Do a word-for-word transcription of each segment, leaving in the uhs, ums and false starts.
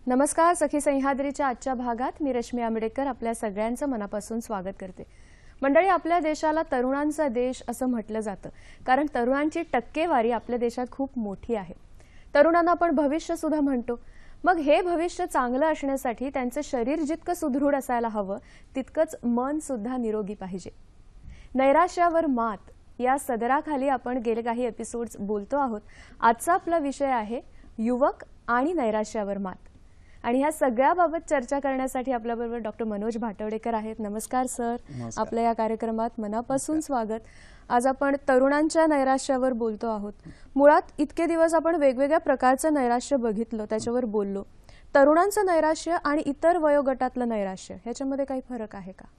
नमस्कार. सखी सह्याद्रीच्या आजच्या भागात मी रश्मी आंबेडकर आपल्या सगळ्यांचं मनापासून स्वागत करते. मंडळी, आपल्या देशाला तरुणांचा देश असं म्हटलं जातं कारण तरुणांची टक्केवारी आपल्या देशात खूप मोठी आहे. तरुणांना आपण भविष्य सुद्धा म्हणतो. मग हे भविष्य चांगलं असण्यासाठी त्यांचं शरीर जितकं सुदृढ असायला हवं तितकंच मन सुद्धा निरोगी पाहिजे. नैराश्यावर मात या सदराखाली आपण गेले काही एपिसोड्स बोलतो आहोत. आजचा आपला विषय आहे युवक आणि नैराश्यावर मात. आणि ह्या सगळ्याबाबत चर्चा करण्यासाठी आपल्याबरोबर डॉक्टर मनोज भाटवडेकर आहेत. नमस्कार सर. आपल्या या कार्यक्रमात मनापासून स्वागत. आज आपण तरुणांच्या नैराश्यावर बोलतो आहोत. मुळात इतके दिवस आपण वेगवेगळ्या प्रकारचं नैराश्य बघितलं, त्याच्यावर बोललो. तरुणांचं नैराश्य आणि इतर वयोगटातलं नैराश्य ह्याच्यामध्ये काही फरक आहे का?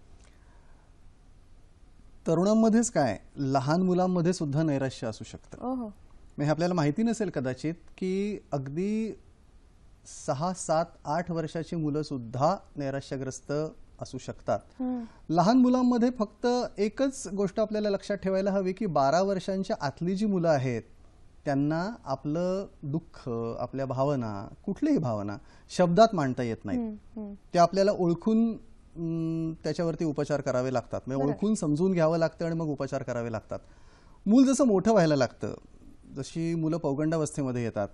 तरुणांमध्येच काय, लहान मुलांमध्ये सुद्धा नैराश्य असू शकतं. ओहो. हे आपल्याला माहिती नसेल कदाचित की अगदी सहा सात आठ वर्षाची मुलं सुद्धा नैराश्यग्रस्त असू शकतात. लहान मुलांमध्ये फक्त एकच गोष्ट आपल्याला लक्षात ठेवायला हवी की बारा वर्षांच्या आतली जी मुलं आहेत त्यांना आपलं दुःख, आपल्या भावना, कुठलीही भावना शब्दात मांडता येत नाहीत. ते आपल्याला ओळखून त्याच्यावरती उपचार करावे लागतात. म्हणजे ओळखून समजून घ्यावं लागतं आणि मग उपचार करावे लागतात. मूल जसं मोठं व्हायला लागतं, जशी मुलं पौगंडावस्थेमध्ये येतात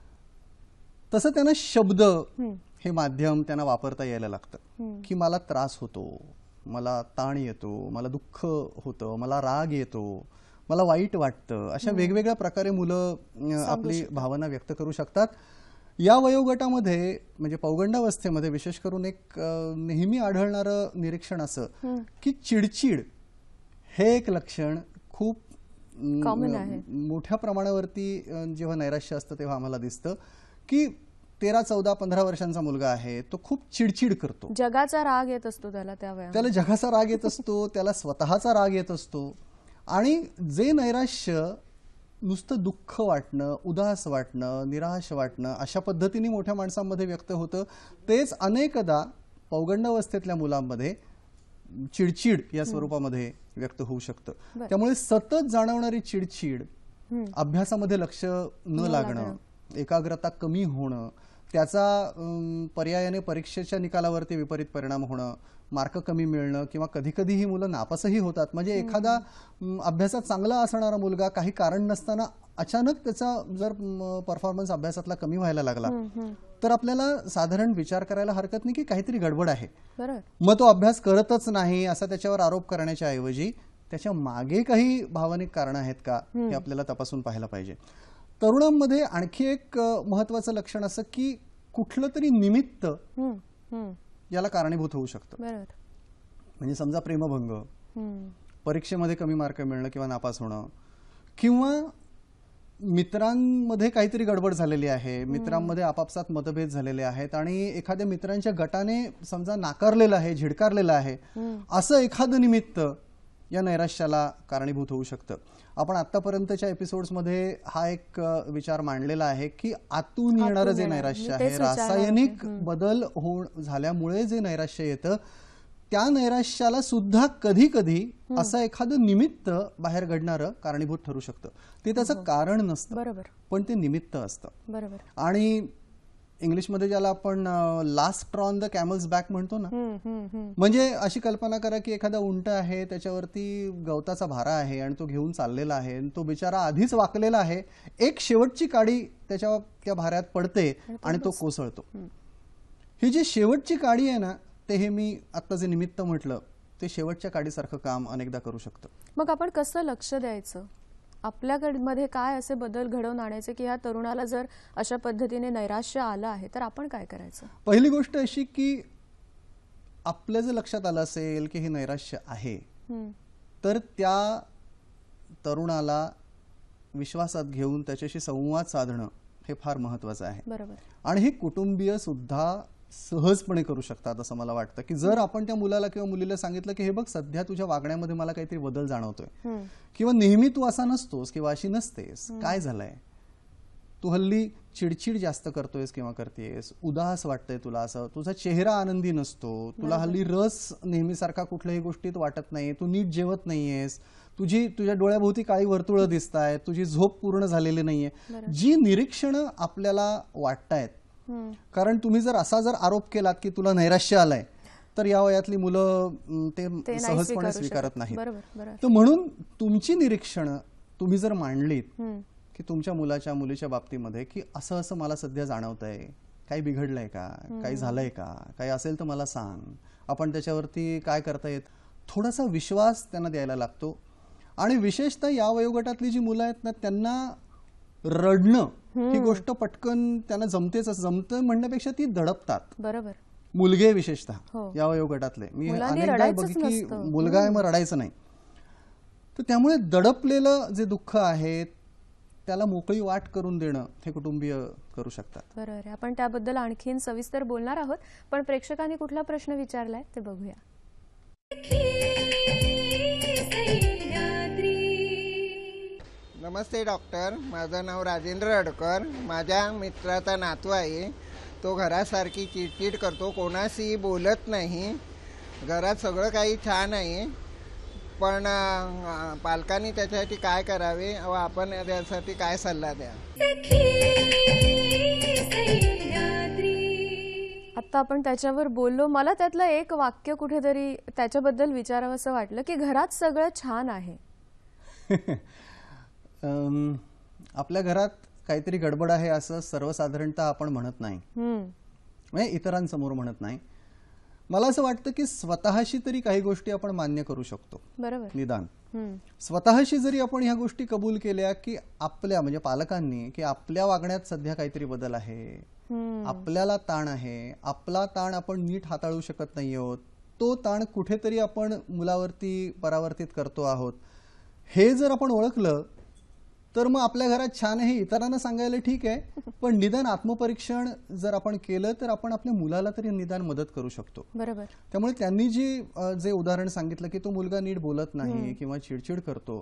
तसं त्यांना शब्द हे माध्यम त्यांना वापरता यायला लागतं. की मला त्रास होतो, मला ताण येतो, मला दुःख होतं, मला राग येतो, मला वाईट वाटतं, अशा वेगवेगळ्या प्रकारे मुलं आपली भावना व्यक्त करू शकतात. या वयोगटामध्ये म्हणजे पौगंडावस्थेमध्ये विशेष करून एक नेहमी आढळणारं निरीक्षण असं की चिडचिड हे एक लक्षण खूप मोठ्या प्रमाणावरती जेव्हा नैराश्य असतं तेव्हा आम्हाला दिसतं की तेरा चौदा पंधरा वर्षांचा मुलगा आहे तो खूप चिडचिड करतो. जगाचा राग येत असतो त्याला. त्या वयात त्याला जगाचा राग येत असतो, त्याला स्वतःचा राग येत असतो. आणि जे नैराश्य नुसतं दुःख वाटणं, उदास वाटणं, निराश वाटणं अशा पद्धतीने मोठ्या माणसांमध्ये व्यक्त होतं, तेच अनेकदा पौगंडावस्थेतल्या मुलांमध्ये चिडचिड या स्वरूपामध्ये व्यक्त होऊ शकतं. त्यामुळे सतत जाणवणारी चिडचिड, अभ्यासामध्ये लक्ष न लागणं, एकाग्रता कमी होणं, त्याचा पर्यायाने परीक्षेच्या निकालावरती विपरीत परिणाम होणं, मार्क कमी मिळणं किंवा कधी कधी ही मुलं नापासही होतात. म्हणजे एखादा अभ्यासात चांगला असणारा मुलगा काही कारण नसताना अचानक त्याचा जर परफॉर्मन्स अभ्यासातला कमी व्हायला लागला तर आपल्याला साधारण विचार करायला हरकत नाही की काहीतरी गडबड आहे. मग तो अभ्यास करतच नाही असा त्याच्यावर आरोप करण्याच्या ऐवजी त्याच्या मागे काही भावनिक कारणं आहेत का हे आपल्याला तपासून पाहायला पाहिजे. तरुणांमध्ये आणखी एक महत्वाचं लक्षण असं की कुठलं तरी निमित्त याला कारणीभूत होऊ शकतं. म्हणजे समजा प्रेमभंग, परीक्षेमध्ये कमी मार्क मिळणं किंवा नापास होणं, किंवा मित्रांमध्ये काहीतरी गडबड झालेली आहे, मित्रांमध्ये आपापसात मतभेद झालेले आहेत आणि एखाद्या मित्रांच्या गटाने समजा नाकारलेलं आहे, झिडकारलेलं आहे, असं एखादं निमित्त या नैराश्याला कारणीभूत होऊ शकतं. आपण आतापर्यंतच्या एपिसोड्समध्ये हा एक विचार मांडलेला आहे की आतून येणारं जे नैराश्य आहे, रासायनिक बदल हो झाल्यामुळे जे नैराश्य येतं त्या नैराश्याला सुद्धा कधी कधी असं एखादं निमित्त बाहेर घडणारं कारणीभूत ठरू शकतं. ते त्याचं कारण नसतं पण ते निमित्त असतं. आणि इंग्लिशमध्ये ज्याला आपण last straw on the camel's back म्हणतो ना, म्हणजे अशी कल्पना करा की एखादा उंट आहे, त्याच्यावरती गवताचा भारा आहे आणि तो घेऊन चाललेला आहे, तो बिचारा आधीच वाकलेला आहे, एक शेवटची काडी त्याच्या त्या भाऱ्यात पडते आणि तो कोसळतो. ही जी शेवटची काडी आहे ना, ते हे मी आता जे निमित्त म्हटलं ते शेवटच्या काडीसारखं काम अनेकदा करू शकतं. मग आपण कसं लक्ष द्यायचं, आपल्याकडे काय असे बदल घडवून आणायचे की ह्या तरुणाला जर अशा पद्धतीने नैराश्य आलं आहे तर आपण काय करायचं? पहिली गोष्ट अशी की आपल्या जर लक्षात आलं असेल की हे नैराश्य आहे तर त्या तरुणाला विश्वासात घेऊन त्याच्याशी संवाद साधणं हे फार महत्वाचं आहे. बरोबर. आणि हे कुटुंबीय सुद्धा सहजपणे करू शकतात असं मला वाटतं की जर आपण त्या मुलाला किंवा मुलीला सांगितलं की हे बघ सध्या तुझ्या वागण्यामध्ये मला काहीतरी बदल जाणवतोय किंवा नेहमी तू असा नसतोस किंवा अशी नसतेस, काय झालंय, तू हल्ली चिडचिड जास्त करतोयस किंवा करतेस, उदास वाटतंय तुला, असं तुझा चेहरा आनंदी नसतो, तुला हल्ली रस नेहमीसारखा कुठल्याही गोष्टीत वाटत नाही, तू नीट जेवत नाहीयेस, तुझी तुझ्या डोळ्याभोवती काळी वर्तुळं दिसतायत, तुझी झोप पूर्ण झालेली नाहीये, जी निरीक्षणं आपल्याला वाटतायत कारण तुम्ही जर असा जर आरोप केलात की तुला नैराश्य आलंय तर या वयातली मुलं अं, ते ते नाही सहजपणे स्वीकारू स्वीकारत शकत. नाहीत. बरोबर बरोबर तर म्हणून तुमची निरीक्षणं तुम्ही जर मांडलीत हम्म. की तुमच्या मुलाच्या मुलीच्या बाबतीमध्ये की असं असं मला सध्या जाणवतंय, काही बिघडलंय का, काही झालंय का, काही असेल तर मला सांग, आपण त्याच्यावरती काय करता येत, थोडासा विश्वास त्यांना द्यायला लागतो. आणि विशेषतः या वयोगटातली जी मुलं आहेत ना त्यांना रडणं ही गोष्ट पटकन त्यांना जमतेच, जमतं म्हणण्यापेक्षा ती दडपतात. बरोबर मुलगे विशेषतः हो. या वयोगटातले मी मुलांनी अनेकदा रडायचंच बघी की नसतं. मुलगा आहे मग रडायचं नाही. तर त्यामुळे दडपलेलं जे दुःख आहे त्याला मोकळी वाट करून देणं हे कुटुंबीय करू शकतात. बरोबर आहे. आपण त्याबद्दल आणखीन सविस्तर बोलणार आहोत, पण प्रेक्षकांनी कुठला प्रश्न विचारलाय ते बघूया. नमस्ते डॉक्टर, माझं नाव राजेंद्र अडकर. माझ्या मित्राचा नातू आहे. तो घरासारखी चिडचिड करतो, कोणाशीही बोलत नाही. घरात सगळं काही छान आहे, पण अं, पालकांनी त्याच्यासाठी काय करावे व आपण त्यासाठी काय सल्ला द्या? आता आपण त्याच्यावर बोललो. मला त्यातलं एक वाक्य कुठेतरी त्याच्याबद्दल विचारावं असं वाटलं की घरात सगळं छान आहे. अम, आपल्या घरात काहीतरी गडबड आहे असं सर्वसाधारणतः आपण म्हणत नाही, हम्म. म्हणजे इतरांसमोर म्हणत नाही. मला असं वाटतं की स्वतःशी तरी काही गोष्टी आपण मान्य करू शकतो. बरोबर निदान हम्म. स्वतःशी जरी आपण ह्या गोष्टी कबूल केल्या की आपल्या म्हणजे पालकांनी की आपल्या वागण्यात सध्या काहीतरी बदल आहे, हम्म. आपल्याला ताण आहे, आपला ताण आपण नीट हाताळू शकत नाही आहोत, तो ताण कुठेतरी आपण मुलावरती परावर्तित करतो आहोत, हे जर आपण ओळखलं तर मग आपल्या घरात छान आहे इतरांना सांगायला ठीक आहे, पण निदान आत्मपरीक्षण जर आपण केलं तर आपण आपल्या मुलाला तरी निदान मदत करू शकतो. बरोबर त्यामुळे त्यांनी जी अ, जे उदाहरण सांगितलं की तो मुलगा नीट बोलत नाही किंवा चिडचिड करतो,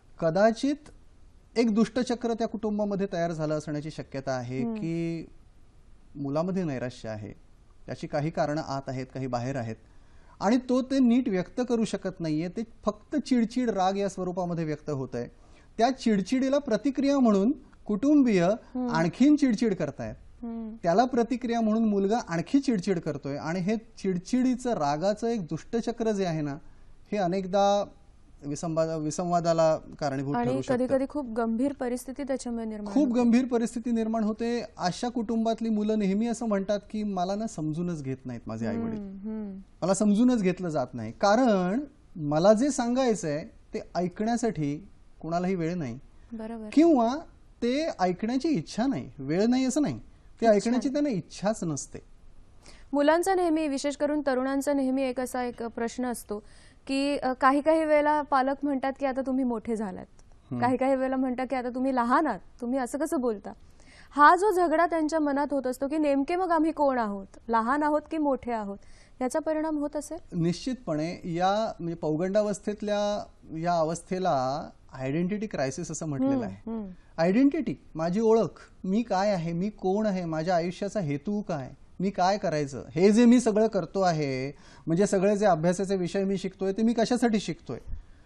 कदाचित एक दुष्टचक्र त्या कुटुंबामध्ये तयार झालं असण्याची शक्यता आहे की मुलामध्ये नैराश्य आहे, त्याची काही कारणं आत आहेत, काही बाहेर आहेत, आणि तो ते नीट व्यक्त करू शकत नाहीये. ते फक्त चिडचिड राग या स्वरूपामध्ये व्यक्त होत आहे. त्या चिडचिडीला प्रतिक्रिया म्हणून कुटुंबीय आणखीन चिडचिड करतायत, हम्म. त्याला प्रतिक्रिया म्हणून मुलगा आणखी चिडचिड करतोय, आणि हे चिडचिडीचं रागाचं एक दुष्टचक्र जे आहे ना हे अनेकदा विसंवाद विसंवादाला कारणीभूत आणि ठरू कधी शकतं. कधी खूप गंभीर परिस्थिती त्याच्यामुळे निर्माण खूप होते. गंभीर परिस्थिती निर्माण होते. अशा कुटुंबातली मुलं नेहमी असं म्हणतात की मला ना समजूनच घेत नाहीत माझे आई वडील, हम्म. हम्म. मला समजूनच घेतलं जात नाही, कारण मला जे सांगायचंय ते ऐकण्यासाठी कुणालाही वेळ नाही, बरोबर किंवा ते ऐकण्याची इच्छा नाही. वेळ नाही असं नाही, ते ऐकण्याची त्यांना इच्छाच नसते. मुलांचा नेहमी, विशेष करून तरुणांचा नेहमी एक असा एक प्रश्न असतो की अ, काही काही वेळेला पालक म्हणतात की आता तुम्ही मोठे झालात, काही काही वेळेला म्हणतात की आता तुम्ही लहान आहात, तुम्ही असं कसं बोलता. हा जो झगडा त्यांच्या मनात होत असतो की नेमके मग आम्ही कोण आहोत, लहान आहोत की मोठे आहोत, याचा परिणाम होत असेल. निश्चितपणे या म्हणजे पौगंडावस्थेतल्या या अवस्थेला आयडेंटिटी क्रायसिस असं म्हटलेलं आहे. आयडेंटिटी, माझी ओळख, मी काय आहे, मी कोण आहे, माझ्या आयुष्याचा हेतू काय, मी काय करायचं, हे जे मी सगळं करतो आहे, म्हणजे सगळे जे अभ्यासाचे विषय मी शिकतोय ते मी कशासाठी शिकतोय,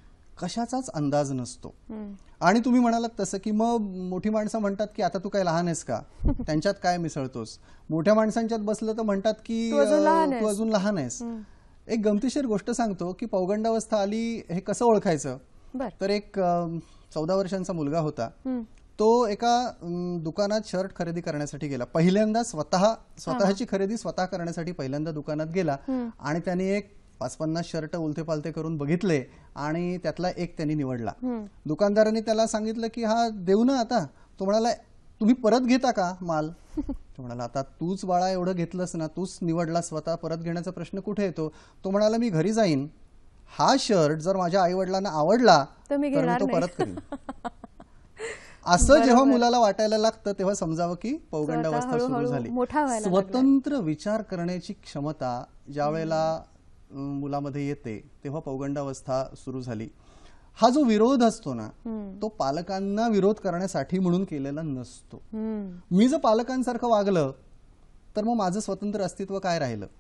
कशाचाच अंदाज नसतो. आणि तुम्ही म्हणालात तसं की मग मोठी माणसं म्हणतात की आता तू काय लहान आहेस का, त्यांच्यात काय मिसळतोस. मोठ्या माणसांच्यात बसलं तर म्हणतात की तू अजून लहान तू आहेस. अजून लहान आहेस. एक गमतीशीर गोष्ट सांगतो की पौगंडावस्था आली हे कसं ओळखायचं. बर तर एक चौदा वर्षांचा मुलगा होता, तो एका अम, दुकानात शर्ट खरेदी करण्यासाठी गेला. पहिल्यांदा स्वतः स्वतःची खरेदी स्वतः करण्यासाठी पहिल्यांदा दुकानात गेला, आणि त्याने एक पाच पन्नास शर्ट उलथे पालथे करून बघितले आणि त्यातला एक त्यांनी निवडला. दुकानदाराने त्याला सांगितलं की हा देऊ ना आता. तो म्हणाला तुम्ही परत घेता का माल. तो म्हणाला आता तूच बाळा एवढं घेतलंस ना, तूच निवडला स्वतः, परत घेण्याचा प्रश्न कुठे येतो. तो म्हणाला मी घरी जाईन, हा शर्ट जर माझ्या आई वडिलांना आवडला तर मी तर मी घेणार तो नाही. परत करीन. असं जेव्हा मुलाला वाटायला लागतं तेव्हा समजावं की पौगंडावस्था स्वतः सुरू हळूहळू झाली. मोठा व्हायला लागलाय. स्वतंत्र विचार करण्याची क्षमता ज्या वेळेला अं, मुलामध्ये येते तेव्हा पौगंडावस्था सुरू झाली. हा जो विरोध असतो ना तो पालकांना विरोध करण्यासाठी म्हणून केलेला नसतो. हम्म. मी जर पालकांसारखं वागलं तर मग माझं स्वतंत्र अस्तित्व काय राहिलं.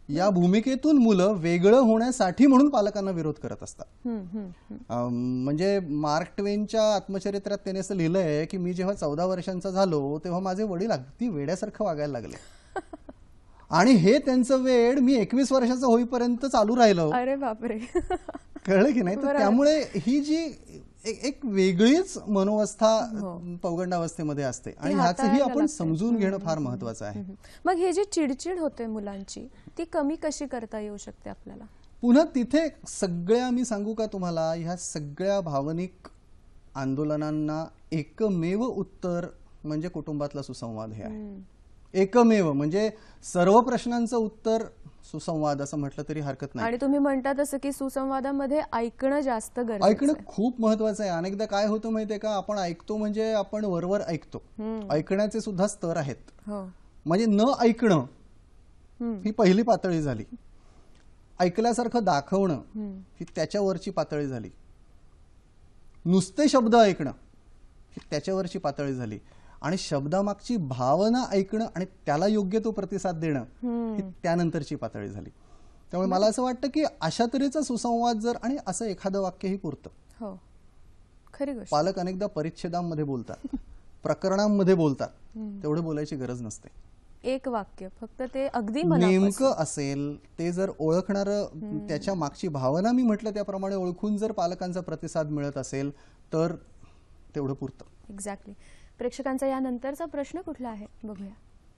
या भूमिकेतून मुलं वेगळं होण्यासाठी म्हणून पालकांना विरोध करत असतात. हम्म, हम्म, हम्म. अं, म्हणजे मार्क ट्वेनच्या आत्मचरित्रात त्याने असं लिहिलंय की मी जेव्हा चौदा वर्षांचा झालो तेव्हा माझे वडील अगदी वेड्यासारखं वागायला लागले आणि हे त्यांचं वेड मी एकवीस वर्षाचा होईपर्यंत चालू राहिलो. अरे बापरे. कळलं की नाही. तर बरोबर. त्यामुळे ही जी एक एक वेगळीच मनोवस्था हो. पौगंडावस्थेमध्ये असते आणि ती ह्याचंही हाताळायला आपण लागते. समजून घेणं फार महत्वाचं आहे. हम्म. मग हे जी चिडचिड होते मुलांची ती कमी कशी करता येऊ शकते आपल्याला? पुन्हा तिथे सगळ्या मी सांगू का तुम्हाला ह्या सगळ्या भावनिक आंदोलनांना एकमेव उत्तर म्हणजे कुटुंबातला सुसंवाद हे आहे. हम्म. एकमेव म्हणजे सर्व प्रश्नांचं उत्तर सुसंवाद असं म्हटलं तरी हरकत नाही. आणि तुम्ही म्हणता तसं की सुसंवादामध्ये ऐकणं जास्त गरजेचं ऐकणं आहे. खूप महत्वाचं आहे. अनेकदा काय होतं माहितीये का आपण ऐकतो म्हणजे आपण वरवर ऐकतो. हम्म. ऐकण्याचे सुद्धा स्तर आहेत. हो. म्हणजे न ऐकणं हम्म. ही पहिली पातळी झाली. ऐकल्यासारखं दाखवणं हम्म. ही त्याच्यावरची पातळी झाली. नुसते शब्द ऐकणं ही त्याच्यावरची पातळी झाली आणि शब्दामागची भावना ऐकणं आणि त्याला योग्य तो प्रतिसाद देणं ही त्यानंतरची पातळी झाली. त्यामुळे मला असं वाटतं की अशा तऱ्हेचा सुसंवाद जर आणि असं एखादं वाक्यही पुरतं. हो, खरी गोष्ट. पालक अनेकदा परिच्छेदांमध्ये बोलतात, प्रकरणांमध्ये बोलतात, तेवढं बोलायची गरज नसते. एक वाक्य फक्त ते अगदी मनापासून. नेमकं असेल ते जर ओळखणारं त्याच्या मागची भावना मी म्हटलं त्याप्रमाणे ओळखून जर पालकांचा प्रतिसाद मिळत असेल तर तेवढं पुरतं. एक्झॅक्टली. प्रेक्षकांचा यानंतरचा प्रश्न कुठला आहे बघूया.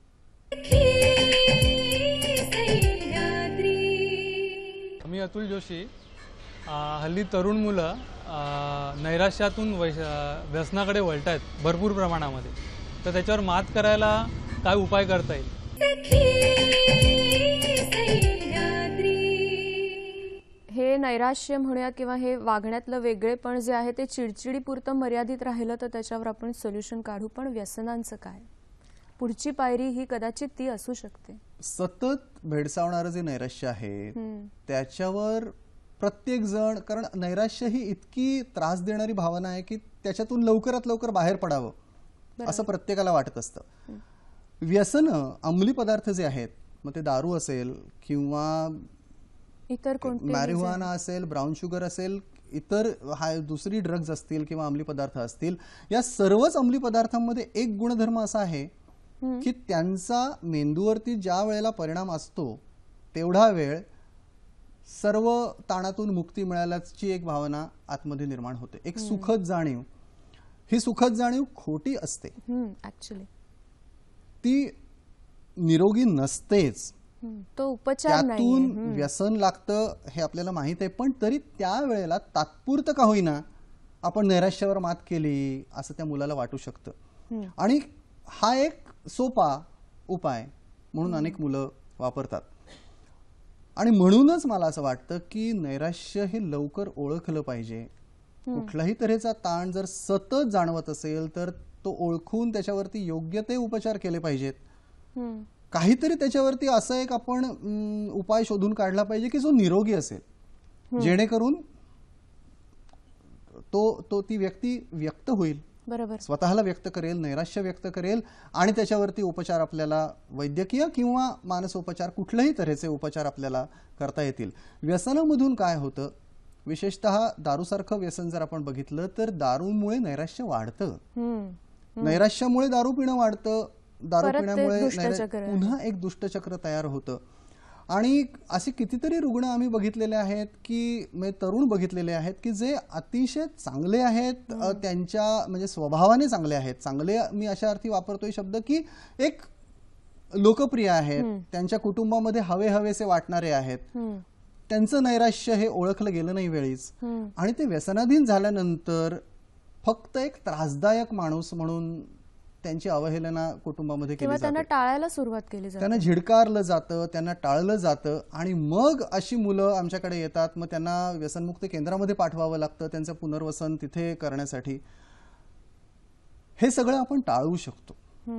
मी अतुल जोशी. अ, हल्ली तरुण मुलं अ, नैराश्यातून वैश अ, व्यसनाकडे वळत आहेत भरपूर प्रमाणामध्ये. तर त्याच्यावर मात करायला काय उपाय करता येईल? हे नैराश्य म्हणूया किंवा हे वागण्यातलं वेगळेपण जे आहे ते चिडचिडीपुरतं मर्यादित राहिलं तर त्याच्यावर आपण सोल्युशन काढू. पण व्यसनांचं काय? पुढची पायरी ही कदाचित ती असू शकते. सतत भेडसावणारं जे नैराश्य आहे हम्म. त्याच्यावर प्रत्येक जण, कारण नैराश्य ही इतकी त्रास देणारी भावना आहे की त्याच्यातून लवकरात लवकर बाहेर पडावं असं प्रत्येकाला वाटत असतं. व्यसनं अंमली पदार्थ जे आहेत, मग ते दारू असेल किंवा इतर कोणते मॅरिहुआना असेल, ब्राऊन शुगर असेल, इतर हा दुसरी ड्रग्ज असतील किंवा अंमली पदार्थ असतील, या सर्वच अंमली पदार्थांमध्ये एक गुणधर्म असा आहे की त्यांचा मेंदूवरती ज्या वेळेला परिणाम असतो तेवढा वेळ सर्व ताणातून मुक्ती मिळाल्याची एक भावना आतमध्ये निर्माण होते, एक सुखद जाणीव. ही सुखद जाणीव खोटी असते, ऍक्च्युली ती निरोगी नसतेच. तो उपचार नाही. त्यातून व्यसन लागतं हे आपल्याला माहित आहे, पण तरी त्या वेळेला तात्पुरतं का होईना आपण नैराश्यावर मात केली असं त्या मुलाला वाटू शकतं. आणि हा एक सोपा उपाय म्हणून अनेक मुलं वापरतात. आणि म्हणूनच मला असं वाटतं की नैराश्य हे लवकर ओळखलं पाहिजे. कुठल्याही तऱ्हेचा ताण जर सतत जाणवत असेल तर तो ओळखून त्याच्यावरती योग्य ते उपचार केले पाहिजेत. काहीतरी त्याच्यावरती असं एक आपण उपाय शोधून काढला पाहिजे की जो निरोगी असेल, जेणेकरून तो तो ती व्यक्ती व्यक्त होईल, बरोबर, स्वतःला व्यक्त करेल, नैराश्य व्यक्त करेल आणि त्याच्यावरती उपचार आपल्याला वैद्यकीय किंवा मानसोपचार कुठल्याही तऱ्हेचे उपचार आपल्याला करता येतील. व्यसनामधून काय होतं, विशेषतः दारूसारखं व्यसन जर आपण बघितलं तर दारूमुळे नैराश्य वाढतं. नैराश्यामुळे दारू पिणं वाढतं, दारू पिण्यामुळे पुन्हा एक दुष्टचक्र तयार होतं. आणि असे कितीतरी रुग्ण आम्ही बघितलेले आहेत की तरुण बघितलेले आहेत की जे अतिशय चांगले आहेत, त्यांच्या म्हणजे स्वभावाने चांगले आहेत. चांगले मी अशा अर्थी वापरतोय शब्द की एक लोकप्रिय आहेत, त्यांच्या कुटुंबामध्ये हवे हवेसे वाटणारे आहेत, त्यांचं नैराश्य हे ओळखलं गेलं नाही वेळीच. आणि ते व्यसनाधीन झाल्यानंतर फक्त एक त्रासदायक माणूस म्हणून त्यांची अवहेलना कुटुंबामध्ये केली जाते, त्यांना टाळायला सुरुवात केली जाते, त्यांना झिडकारलं जातं, त्यांना टाळलं जातं. आणि मग अशी मुलं आमच्याकडे येतात, मग त्यांना व्यसनमुक्त केंद्रामध्ये पाठवावं लागतं त्यांचं पुनर्वसन तिथे करण्यासाठी. हे सगळं आपण टाळू शकतो.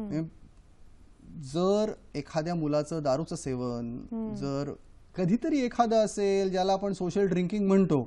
जर एखाद्या मुलाचं दारूचं सेवन जर कधीतरी एखादं असेल ज्याला आपण सोशल ड्रिंकिंग म्हणतो,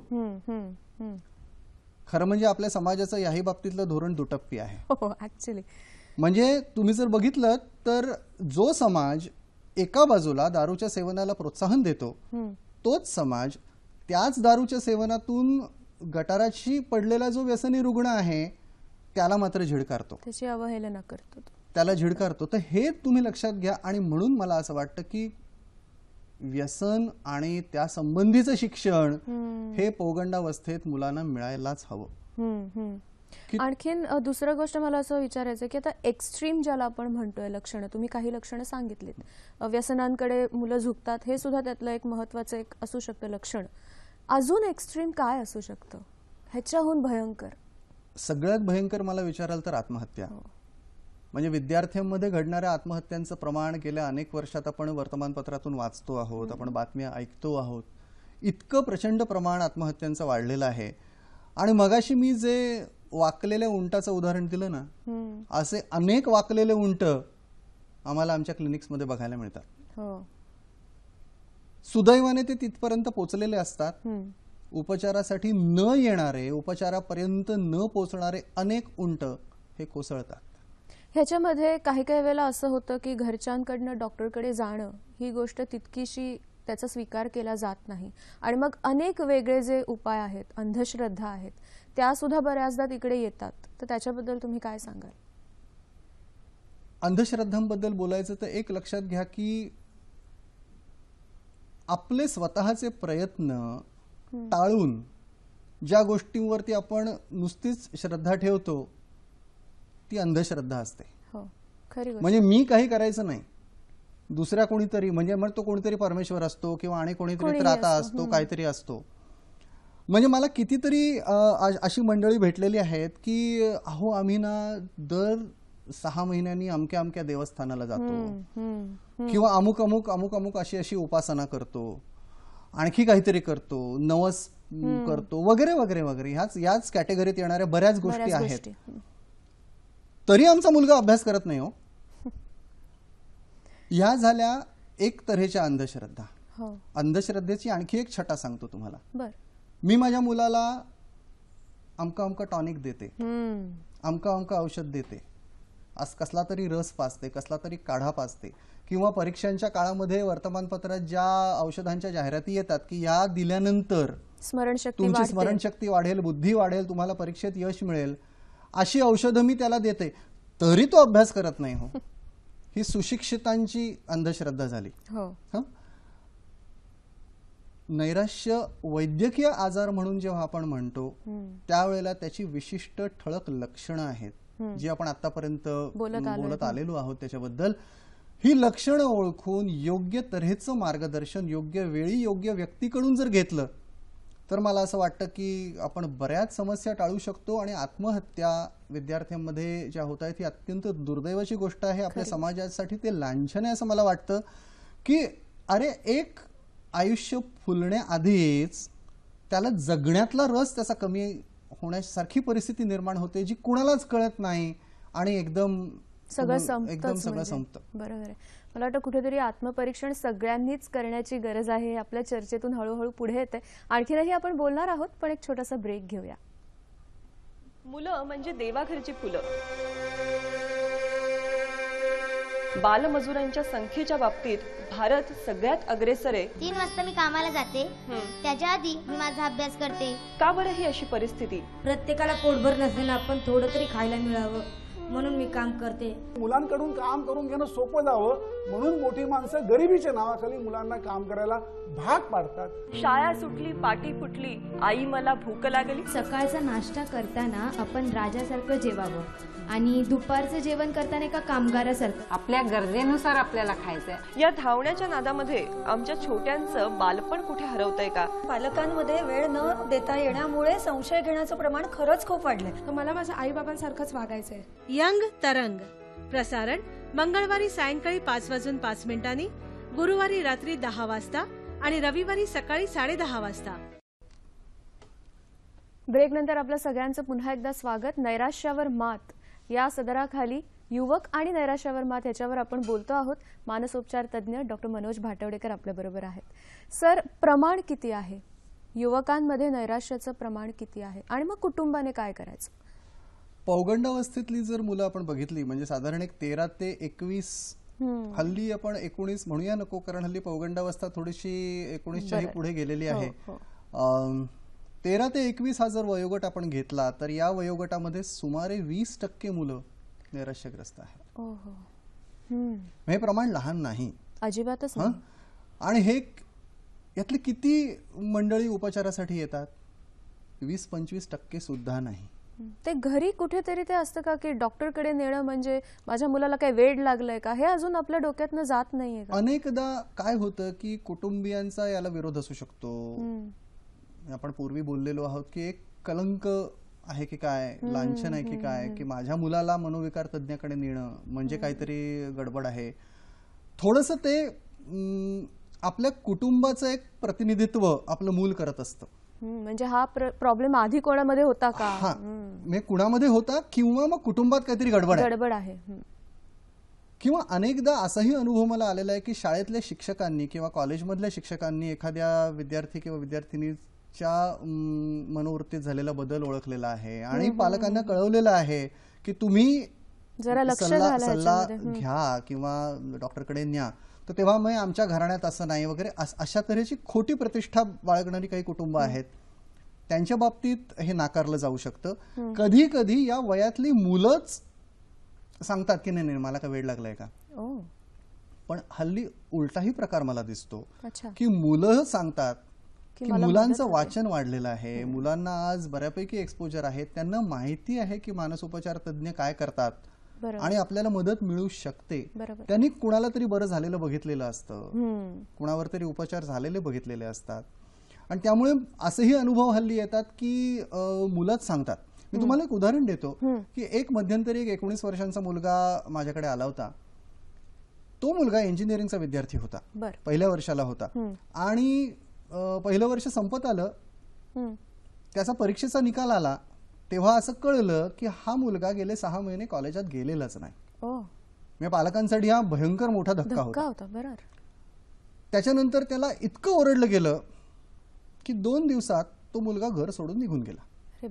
खरं म्हणजे आपल्या समाजाचं याही बाबतीतलं धोरण दुटप्पी आहे. ऍक्च्युली म्हणजे तुम्ही जर बघितलं तर जो समाज एका बाजूला दारूच्या सेवनाला प्रोत्साहन देतो, तोच समाज त्याच दारूच्या सेवनातून गटाराशी पडलेला जो व्यसनी रुग्ण आहे त्याला मात्र झिडकारतो, त्याची अवहेलना करतो, त्याला झिडकारतो. तर हे तुम्ही लक्षात घ्या. आणि म्हणून मला असं वाटतं की व्यसन आणि त्या संबंधीचं शिक्षण हे पौगंडावस्थेत मुलांना मिळायलाच हवं. आणखीन अ, दुसरं गोष्ट मला असं विचारायचं की आता एक्स्ट्रीम ज्याला आपण म्हणतोय लक्षणं, तुम्ही काही लक्षणं सांगितलीत, अ, व्यसनांकडे मुलं झुकतात, हे सुद्धा त्यातलं एक महत्वाचं एक असू शकतं लक्षण. अजून एक्स्ट्रीम काय असू शकतं ह्याच्याहून भयंकर? सगळ्यात भयंकर मला विचाराल तर आत्महत्या. म्हणजे विद्यार्थ्यांमध्ये घडणाऱ्या आत्महत्यांचं प्रमाण गेल्या अनेक वर्षात आपण वर्तमानपत्रातून वाचतो आहोत, आपण बातम्या ऐकतो आहोत. इतकं प्रचंड प्रमाण आत्महत्यांचं वाढलेलं आहे. आणि मगाशी मी जे वाकलेल्या उंटाचं उदाहरण दिलं ना, असे अनेक वाकलेले उंट आम्हाला आमच्या क्लिनिक्समध्ये बघायला मिळतात. सुदैवाने ते तिथपर्यंत पोचलेले असतात. उपचारासाठी न येणारे, उपचारापर्यंत न पोचणारे अनेक उंट हे कोसळतात. ह्याच्यामध्ये काही काही वेळेला असं होतं की घरच्यांकडनं डॉक्टरकडे जाणं ही गोष्ट तितकीशी त्याचा स्वीकार केला जात नाही, आणि मग अनेक वेगळे जे उपाय आहेत, अंधश्रद्धा आहेत, त्या सुद्धा बऱ्याचदा तिकडे येतात. तर त्याच्याबद्दल तुम्ही काय सांगाल? अंधश्रद्धांबद्दल बोलायचं तर एक लक्षात घ्या की आपले स्वतःचे प्रयत्न टाळून ज्या गोष्टींवरती आपण नुसतीच श्रद्धा ठेवतो ती अंधश्रद्धा असते. हो, खरी गोष्ट. म्हणजे मी काही करायचं नाही, दुसऱ्या कोणीतरी, म्हणजे मग तो कोणीतरी परमेश्वर असतो किंवा आणि कोणीतरी त्राता असतो, काहीतरी असतो. म्हणजे मला कितीतरी अशी मंडळी भेटलेली आहेत की अहो आम्ही ना दर सहा महिन्यांनी अमक्या अमक्या देवस्थानाला जातो किंवा अमुक अमुक अमुक अमुक अशी अशी उपासना करतो, आणखी काहीतरी करतो, नवस करतो, वगैरे वगैरे वगैरे. ह्याच याच कॅटेगरीत येणाऱ्या बऱ्याच गोष्टी आहेत. तरी आमचा मुलगा अभ्यास करत नाही हो. या झाल्या एक तऱ्हेच्या अंधश्रद्धा. अंधश्रद्धेची आणखी एक छटा सांगतो तुम्हाला. मी माझ्या मुलाला अमका अमका टॉनिक देते, अमका अमका औषध देते, आज कसला तरी रस पाजते, कसला तरी काढा पाजते, किंवा परीक्षांच्या काळामध्ये वर्तमानपत्रात ज्या औषधांच्या जाहिराती येतात की या दिल्यानंतर स्मरणशक्ती तुमची स्मरणशक्ती वाढेल, बुद्धी वाढेल, तुम्हाला परीक्षेत यश मिळेल, अशी औषधं मी त्याला देते, तरी तो अभ्यास करत नाही हो. ही सुशिक्षितांची अंधश्रद्धा झाली. नैराश्य वैद्यकीय आजार म्हणून जेव्हा आपण म्हणतो त्यावेळेला त्याची विशिष्ट ठळक लक्षणं आहेत जी आपण आतापर्यंत बोलत आलेलो आहोत त्याच्याबद्दल. ही लक्षणं ओळखून योग्य तऱ्हेचं मार्गदर्शन योग्य वेळी योग्य व्यक्तीकडून जर घेतलं तर मला असं वाटतं की आपण बऱ्याच समस्या टाळू शकतो. आणि आत्महत्या विद्यार्थ्यांमध्ये ज्या होत आहेत ही अत्यंत दुर्दैवाची गोष्ट आहे. आपल्या समाजासाठी ते लांछन आहे असं मला वाटतं की अरे एक आयुष्य फुलण्याआधीच त्याला जगण्यातला रस त्याचा कमी होण्यासारखी परिस्थिती निर्माण होते जी कुणालाच कळत नाही आणि एकदम सगळं एकदम सगळं संपतं. बरोबर आहे. मला वाटतं कुठेतरी आत्मपरीक्षण सगळ्यांनीच करण्याची गरज आहे. आपल्या चर्चेतून हळूहळू पुढे येते. आणखीनही आपण बोलणार आहोत, पण एक छोटासा ब्रेक घेऊया. मुलं म्हणजे देवाघरची फुलं. बालमजुरांच्या संख्येच्या बाबतीत भारत सगळ्यात अग्रेसर आहे. तीन वाजता मी कामाला जाते, त्याच्या आधी मी माझा अभ्यास करते. का बरं ही अशी परिस्थिती? प्रत्येकाला पोटभर नसलेलं आपण थोडं तरी खायला मिळावं म्हणून मी काम करते. मुलांकडून काम करून घेणं सोपं जावं म्हणून मोठी माणसं गरिबीच्या नावाखाली मुलांना काम करायला भाग पाडतात. शाळा सुटली, पाटी फुटली, आई मला भूक लागली. सकाळचा नाश्ता करताना आपण राजासारखं जेवावं आणि दुपारचं जेवण करताना एका कामगारासारखं. आपल्या गरजेनुसार आपल्याला खायचंय. या धावण्याच्या नादामध्ये आमच्या छोट्यांचं बालपण कुठे हरवतंय का? पालकांमध्ये वेळ न देता येण्यामुळे संशय घेण्याचं प्रमाण खरंच खूप वाढलंय. मला माझ्या आई बाबांसारखंच वागायचंय. यंग तरंग प्रसारण मंगळवारी सायंकाळी पाच वाजून पाच मिनिटांनी, गुरुवारी रात्री दहा वाजता आणि रविवारी सकाळी साडे दहा वाजता. ब्रेक नंतर आपलं सगळ्यांचं पुन्हा एकदा स्वागत. नैराश्यावर मात या सदराखाली युवक आणि नैराश्यावर मात याच्यावर आपण बोलतो आहोत. मानसोपचार तज्ज्ञ डॉक्टर मनोज भाटवडेकर आपल्या बरोबर आहेत. सर, प्रमाण किती आहे युवकांमध्ये नैराश्याचं प्रमाण किती आहे आणि मग कुटुंबाने काय करायचं? पौगंडावस्थेतली जर मुलं आपण बघितली म्हणजे साधारण एक तेरा ते एकवीस हल्ली आपण एकोणीस म्हणूया नको, कारण हल्ली पौगंडावस्था थोडीशी एकोणीसच्याही पुढे गेलेली आहे. तेरा ते एकवीस हा जर वयोगट आपण घेतला तर या वयोगटामध्ये सुमारे वीस टक्के मुलं नैराश्यग्रस्त आहेत. हे प्रमाण लहान नाही अजिबातच. आणि हे यातली किती मंडळी उपचारासाठी येतात? वीस पंचवीस टक्के सुद्धा नाही. ते घरी कुठेतरी ते असतं का की डॉक्टरकडे नेणं म्हणजे माझ्या मुलाला काही वेड लागलंय का, हे अजून आपल्या डोक्यातनं जात नाहीये का? अनेकदा काय होतं की कुटुंबियांचा याला विरोध असू शकतो. आपण पूर्वी बोललेलो आहोत की एक कलंक आहे की काय, लांछन आहे की काय, की माझ्या मुलाला मनोविकार तज्ञाकडे नेणं म्हणजे काहीतरी गडबड आहे. थोडंसं ते आपल्या कुटुंबाचं एक प्रतिनिधित्व आपलं मूल करत असतं. म्हणजे हा प्रॉब्लेम आधी कोणामध्ये होता का? हा, म्हणजे कुणामध्ये होता किंवा मग कुटुंबात काहीतरी गडबड आहे गडबड आहे. किंवा अनेकदा असाही अनुभव मला आलेला आहे की शाळेतल्या शिक्षकांनी किंवा कॉलेजमधल्या शिक्षकांनी एखाद्या विद्यार्थी किंवा विद्यार्थिनीच्या मनोवृत्तीत झालेला बदल ओळखलेला आहे आणि पालकांना कळवलेलं आहे की तुम्ही जरा लक्ष सल्ला घ्या किंवा डॉक्टरकडे न्या. तर तेव्हा मग आमच्या घराण्यात असं नाही वगैरे अशा तऱ्हेची खोटी प्रतिष्ठा बाळगणारी काही कुटुंब आहेत, त्यांच्या बाबतीत हे नाकारलं जाऊ शकतं. कधी कधी या वयातली मुलंच सांगतात की नाही नाही मला का वेळ लागलाय का. पण हल्ली उलटाही प्रकार मला दिसतो की मुलं सांगतात की मुलांचं वाचन वाढलेलं आहे, मुलांना आज बऱ्यापैकी एक्सपोजर आहे, त्यांना माहिती आहे की मानसोपचार तज्ञ काय करतात आणि आपल्याला मदत मिळू शकते. त्यांनी कुणाला तरी बरं झालेलं बघितलेलं असतं, कुणावर तरी उपचार झालेले बघितलेले असतात आणि त्यामुळे असेही अनुभव हल्ली येतात की मुलंच सांगतात. मी तुम्हाला एक उदाहरण देतो की एक मध्यंतरी एक एकोणीस वर्षांचा मुलगा माझ्याकडे आला होता. तो मुलगा इंजिनिअरिंगचा विद्यार्थी होता, पहिल्या वर्षाला होता आणि पहिलं वर्ष संपत आलं, त्याचा परीक्षेचा निकाल आला तेव्हा असं कळलं की हा मुलगा गेले सहा महिने कॉलेजात गेलेलाच नाही. म्हणजे पालकांसाठी हा भयंकर मोठा धक्का होता. त्याच्यानंतर त्याला इतकं ओरडलं गेलं की दोन दिवसात तो मुलगा घर सोडून निघून गेला.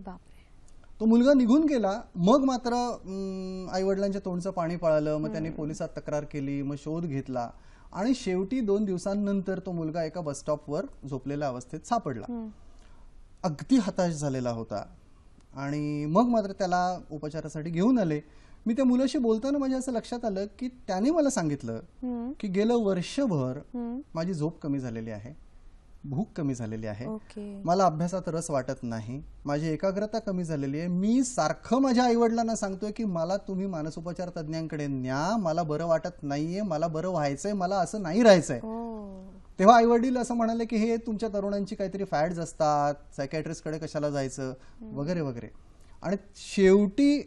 तो मुलगा निघून गेला. मग मात्र आई वडिलांच्या तोंडचं पाणी पळालं, मग त्यांनी पोलिसात तक्रार केली, मग शोध घेतला आणि शेवटी दोन दिवसांनंतर तो मुलगा एका बस स्टॉपवर झोपलेल्या अवस्थेत सापडला. अगदी हताश झालेला होता आणि मग मात्र त्याला उपचारासाठी घेऊन आले. मी त्या मुलाशी बोलताना माझ्या असं लक्षात आलं की त्याने मला सांगितलं की गेलं वर्षभर माझी झोप कमी झालेली आहे, भूक कमी झालेली आहे, मला अभ्यासात रस वाटत नाही, माझी एकाग्रता कमी झालेली आहे, मी सारखं माझ्या आई वडिलांना सांगतोय की मला तुम्ही मानसोपचार तज्ञांकडे न्या, मला बरं वाटत नाहीये, मला बरं व्हायचंय, मला असं नाही राहायचंय. तेव्हा आई वडील असं म्हणाले की हे तुमच्या तरुणांची काहीतरी फॅड्स असतात, सायकॅट्रिस्ट कडे कशाला जायचं वगैरे वगैरे. आणि शेवटी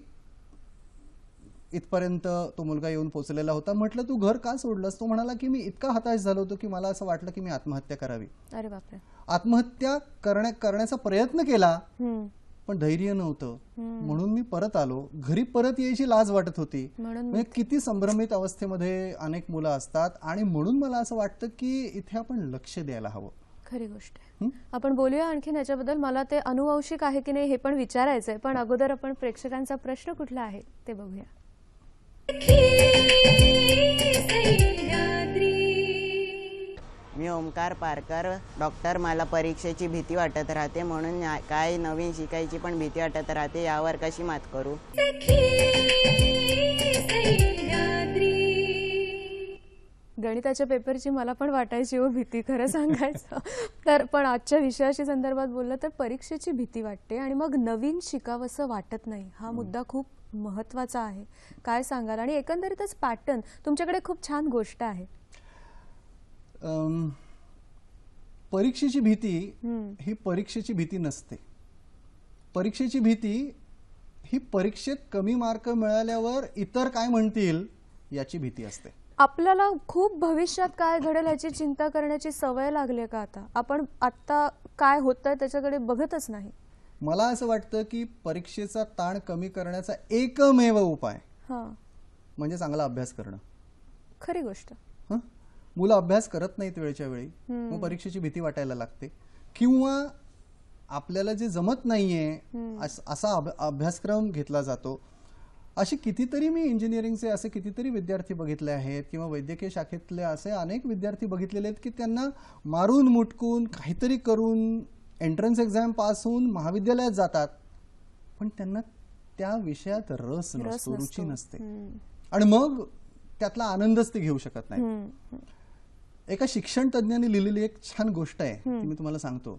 इथपर्यंत तो मुलगा येऊन पोहोचलेला होता. म्हटलं तू घर का सोडलंस? तो म्हणाला की मी इतका हताश झालो होतो की मला असं वाटलं की मी आत्महत्या करावी. अरे बापरे. आत्महत्या करण्या करण्याचा प्रयत्न केला पण धैर्य नव्हतं, म्हणून मी परत आलो. घरी परत यायची लाज वाटत होती. म्हणजे किती संभ्रमित अवस्थेमध्ये अनेक मुलं असतात आणि म्हणून मला असं वाटतं की इथे आपण लक्ष द्यायला हवं. खरी गोष्ट आहे. आपण बोलूया आणखीन याच्याबद्दल. मला ते अनुवंशिक आहे की नाही हे पण विचारायचंय, पण अगोदर आपण प्रेक्षकांचा प्रश्न कुठला आहे ते बघूया. मी ओमकार पारकर. डॉक्टर, मला परीक्षेची भीती वाटत राहते, म्हणून काय नवीन शिकायची पण भीती वाटत राहते, यावर कशी मात करू? गणिताच्या पेपरची मला पण वाटायची हो भीती, खरं सांगायचं तर. पण आजच्या विषयाशी संदर्भात बोललं तर परीक्षेची भीती वाटते आणि मग नवीन शिकावंसं वाटत नाही, हा मुद्दा खूप महत्वाचा आहे. काय सांगाल? आणि एकंदरीतच पॅटर्न तुमच्याकडे खूप छान गोष्ट आहे. परीक्षेची भीती ही परीक्षेची भीती नसते. परीक्षेची भीती ही परीक्षेत कमी मार्क मिळाल्यावर इतर काय म्हणतील याची भीती असते. आपल्याला खूप भविष्यात काय घडेल याची चिंता करण्याची सवय लागली का आता? आपण आता काय होतंय त्याच्याकडे बघतच नाही. मला असं वाटतं की परीक्षेचा ताण कमी करण्याचा एकमेव उपाय म्हणजे चांगला अभ्यास करणं. खरी गोष्ट. मुलं अभ्यास करत नाहीत वेळच्या वेळी, मग परीक्षेची भीती वाटायला लागते. किंवा आपल्याला जे जमत नाहीये असा अभ्यासक्रम घेतला जातो. अशी कितीतरी मी इंजिनिअरिंगचे असे कितीतरी विद्यार्थी बघितले आहेत किंवा वैद्यकीय शाखेतले असे अनेक विद्यार्थी बघितलेले आहेत की त्यांना मारून मुटकून काहीतरी करून एंट्रन्स एक्झाम पास होऊन महाविद्यालयात जातात, पण त्यांना त्या विषयात रस नसतो, रुची नसते, आणि मग त्यातला आनंदच ते घेऊ शकत नाही. एका शिक्षण तज्ञांनी लिहिलेली एक छान गोष्ट आहे ती मी तुम्हाला सांगतो.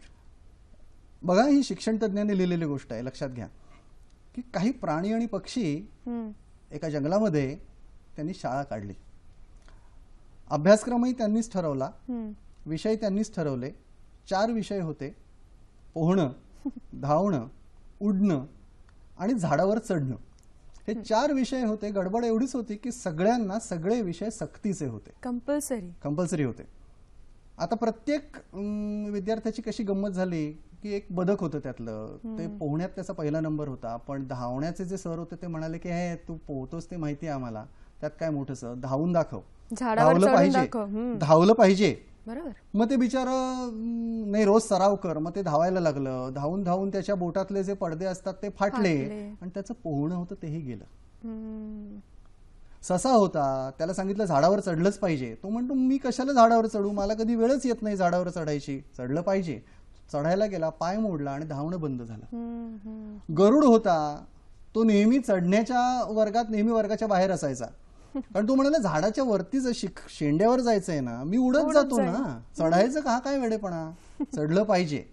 बघा, ही शिक्षण तज्ञांनी लिहिलेली गोष्ट आहे, लक्षात घ्या की काही प्राणी आणि पक्षी एका जंगलामध्ये त्यांनी शाळा काढली. अभ्यासक्रमही त्यांनीच ठरवला, विषय त्यांनीच ठरवले. चार विषय होते: पोहणं, धावणं, उडणं आणि झाडावर चढणं. हे चार विषय होते. गडबड एवढीच होती की सगळ्यांना सगळे विषय सक्तीचे होते, कंपल्सरी कंपल्सरी होते. आता प्रत्येक विद्यार्थ्याची कशी गंमत झाली की एक बदक होतं त्यातलं, ते पोहण्यात त्याचा पहिला नंबर होता, पण धावण्याचे जे सर होते ते म्हणाले की हे तू पोहतोस ते माहिती आहे आम्हाला, त्यात काय मोठं सर, धावून दाखव, धावलं पाहिजे, धावलं पाहिजे. मग ते बिचारं नाही, रोज सराव कर. मग ते धावायला लागलं. धावून धावून त्याच्या बोटातले जे पडदे असतात ते फाटले आणि त्याचं पोहणं होतं तेही गेलं. ससा होता, त्याला सांगितलं झाडावर चढलंच पाहिजे. तो म्हणतो मी कशाला झाडावर चढू, मला कधी वेळच येत नाही झाडावर चढायची. चढलं पाहिजे. चढायला गेला, पाय मोडला आणि धावणं बंद झालं. गरुड होता, तो नेहमी चढण्याच्या वर्गात नेहमी वर्गाच्या बाहेर असायचा, कारण तो म्हणाला झाडाच्या वरतीच शेंड्यावर जायचंय ना, मी उडत जातो ना, चढायचं का काय वेडेपणा, चढलं पाहिजे.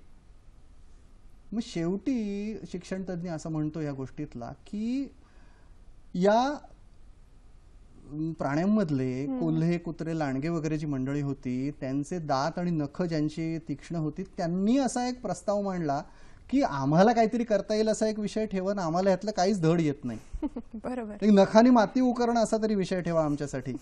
मग शेवटी शिक्षण तज्ञ असं म्हणतो या गोष्टीतला की या प्राण्यांमधले कोल्हे, कुत्रे, लांडगे वगैरे जी मंडळी होती त्यांचे दात आणि नख ज्यांची तीक्ष्ण होती त्यांनी असा एक प्रस्ताव मांडला की आम्हाला काहीतरी करता येईल असा एक विषय ठेवा ना, आम्हाला यातलं काहीच धड येत नाही. बरोबर. नखानी माती उकरणं असा तरी विषय ठेवा आमच्यासाठी.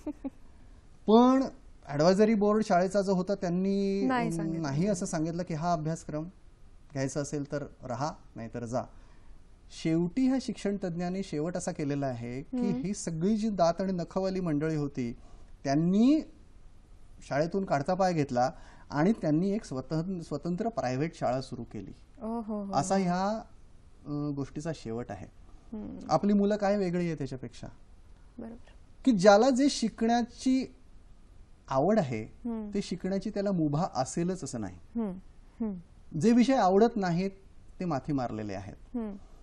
पण ऍडवायझरी बोर्ड शाळेचा जो होता त्यांनी नाही असं सांगितलं की हा अभ्यासक्रम घ्यायचा असेल तर राहा, नाहीतर जा. शेवटी ह्या शिक्षण तज्ञांनी शेवट असा केलेला आहे की ही सगळी जी दात आणि नखवाली मंडळी होती त्यांनी शाळेतून काढता पाय घेतला आणि त्यांनी एक स्वतंत्र स्वतंत्र प्रायव्हेट शाळा सुरू केली. असा ह्या गोष्टीचा शेवट आहे. आपली मुलं काय वेगळी आहे त्याच्यापेक्षा, की ज्याला जे शिकण्याची आवड आहे ते शिकण्याची त्याला मुभा असेलच असं नाही. जे विषय आवडत नाहीत ते माथी मारलेले आहेत.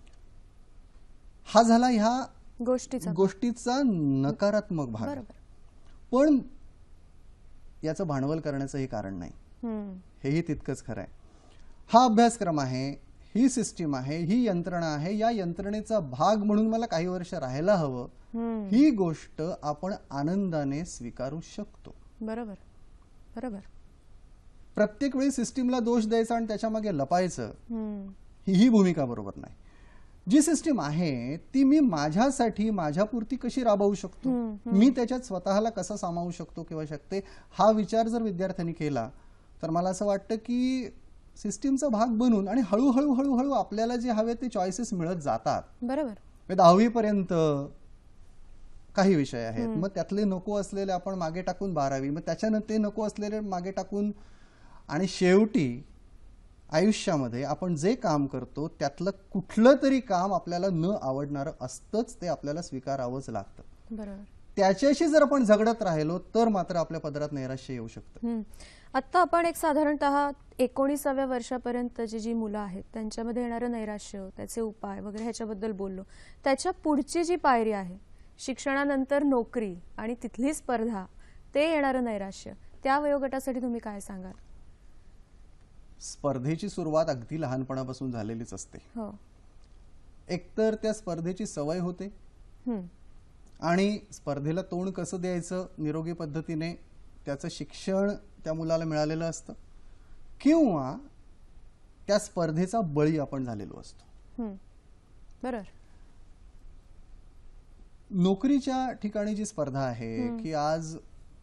हा झाला ह्या गोष्टीचा गोष्टीचा नकारात्मक भाग. पण याचं भांडवल करण्याचंही कारण नाही, हेही तितकंच खरं आहे. हा अभ्यासक्रम आहे, ही सिस्टीम आहे, ही यंत्रणा आहे, या यंत्रणेचा भाग म्हणून मला काही वर्ष राहायला हवं, ही गोष्ट आपण आनंदाने स्वीकारू शकतो. बरोबर बरोबर. प्रत्येक वेळी सिस्टीमला दोष द्यायचा आणि त्याच्या मागे लपायचं ही भूमिका बरोबर नाही. जी सिस्टीम आहे ती मी माझ्यासाठी माझ्यापुरती कशी राबवू शकतो, मी त्याच्यात स्वतःला कसं सामावू शकतो किंवा शकते, हा विचार जर विद्यार्थ्यांनी केला तर मला असं वाटतं की सिस्टीमचा भाग बनून आणि हळूहळू हळूहळू आपल्याला जे हवे ते चॉईसेस मिळत जातात. बरोबर. दहावी पर्यंत काही विषय आहेत, मग त्यातले नको असलेले आपण मागे टाकून बारावी, मग त्याच्यानंतर ते नको असलेले मागे टाकून, आणि शेवटी आयुष्यामध्ये आपण जे काम करतो त्यातलं कुठलं तरी काम आपल्याला न आवडणारं असतंच, ते आपल्याला स्वीकारावंच लागतं. बरोबर. त्याच्याशी जर आपण झगडत राहिलो तर मात्र आपल्या पदरात नैराश्य येऊ शकतं. आता आपण एक साधारणतः एकोणीसाव्या वर्षापर्यंत जी जी मुलं आहेत त्यांच्यामध्ये येणारं नैराश्य, त्याचे उपाय वगैरे ह्याच्याबद्दल बोललो. त्याच्या पुढची जी पायरी आहे, शिक्षणानंतर नोकरी आणि तिथली स्पर्धा, ते येणारं नैराश्य, त्या वयोगटासाठी तुम्ही काय सांगाल? स्पर्धेची सुरुवात अगदी लहानपणापासून झालेलीच असते. एकतर त्या स्पर्धेची सवय होते आणि स्पर्धेला तोंड कसं द्यायचं निरोगी पद्धतीने त्याचं शिक्षण त्या मुलाला मिळालेलं असतं, किंवा त्या स्पर्धेचा बळी आपण झालेलो असतो. बरोबर. नोकरीच्या ठिकाणी जी स्पर्धा आहे की आज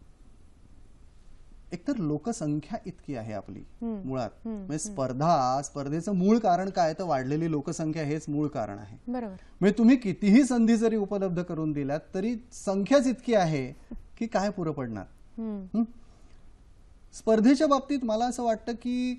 एकतर लोकसंख्या इतकी आहे आपली मुळात, म्हणजे स्पर्धा स्पर्धेचं मूळ कारण काय तर वाढलेली लोकसंख्या हेच मूळ कारण आहे. बरोबर. म्हणजे तुम्ही कितीही संधी जरी उपलब्ध करून दिल्यात तरी संख्याच इतकी आहे की काय पुरं पडणार. स्पर्धेच्या बाबतीत मला असं वाटतं की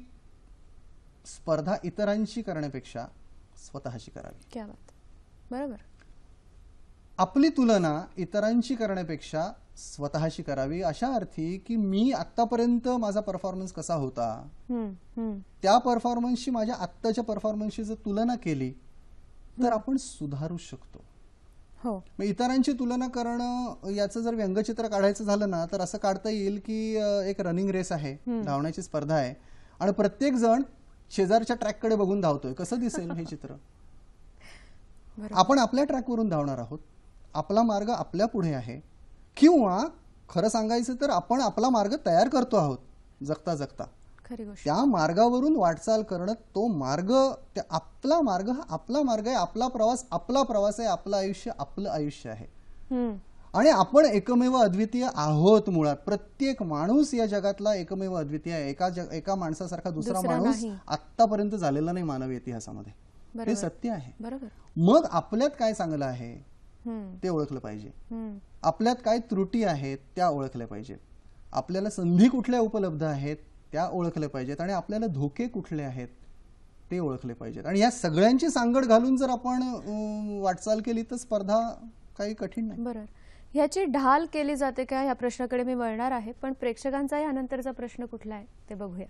स्पर्धा इतरांशी करण्यापेक्षा स्वतःशी करावी. क्या बात. बरोबर. आपली तुलना इतरांशी करण्यापेक्षा स्वतःशी करावी, अशा अर्थी की मी आतापर्यंत माझा परफॉर्मन्स कसा होता, त्या परफॉर्मन्सशी माझ्या आत्ताच्या परफॉर्मन्सची जर तुलना केली तर आपण सुधारू शकतो. हो, मग इतरांची तुलना करणं याचं जर व्यंगचित्र काढायचं झालं ना तर असं काढता येईल की एक रनिंग रेस आहे, धावण्याची स्पर्धा आहे आणि प्रत्येक जण शेजारच्या ट्रॅककडे बघून धावतोय. कसं दिसेल हे चित्र? आपण आपल्या ट्रॅकवरून धावणार आहोत, आपला मार्ग आपल्या पुढे आहे, किंवा खरं सांगायचं तर आपण आपला मार्ग तयार करतो आहोत जगता जगता. खरी गोष्ट. त्या मार्गावरून वाटचाल करणं, तो मार्ग, आपला मार्ग हा आपला मार्ग आहे, आपला प्रवास आपला प्रवास आहे, आपलं आयुष्य आपलं आयुष्य आहे. आणि आपण एकमेव अद्वितीय आहोत. मुळात प्रत्येक माणूस या जगातला एकमेव अद्वितीय आहे. एका एका माणसासारखा दुसरा माणूस आतापर्यंत झालेला नाही मानवी इतिहासामध्ये. हे सत्य आहे. मग आपल्यात काय चांगलं आहे ते ओळखलं पाहिजे, आपल्यात काय त्रुटी आहेत त्या ओळखल्या पाहिजेत, आपल्याला संधी कुठल्या उपलब्ध आहेत त्या ओळखल्या पाहिजेत, आणि आपल्याला धोके कुठले आहेत ते ओळखले पाहिजेत. आणि या सगळ्यांची सांगड घालून जर आपण वाटचाल केली तर स्पर्धा काही कठीण नाही. बरोबर. ह्याची ढाल केली जाते का, ह्या प्रश्नाकडे मी वळणार आहे, पण प्रेक्षकांचा यानंतरचा प्रश्न कुठला आहे ते बघूया.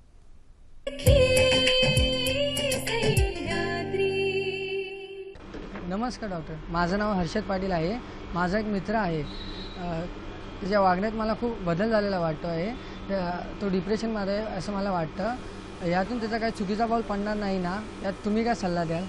नमस्कार डॉक्टर, माझं नाव हर्षद पाटील आहे. माझा एक मित्र आहे, त्याच्या वागण्यात मला खूप बदल झालेला वाटतो आहे. तो डिप्रेशनमध्ये आहे असं मला वाटतं. यातून त्याचा काही चुकीचा पाऊल पडणार नाही ना, यात तुम्ही काय सल्ला द्याल?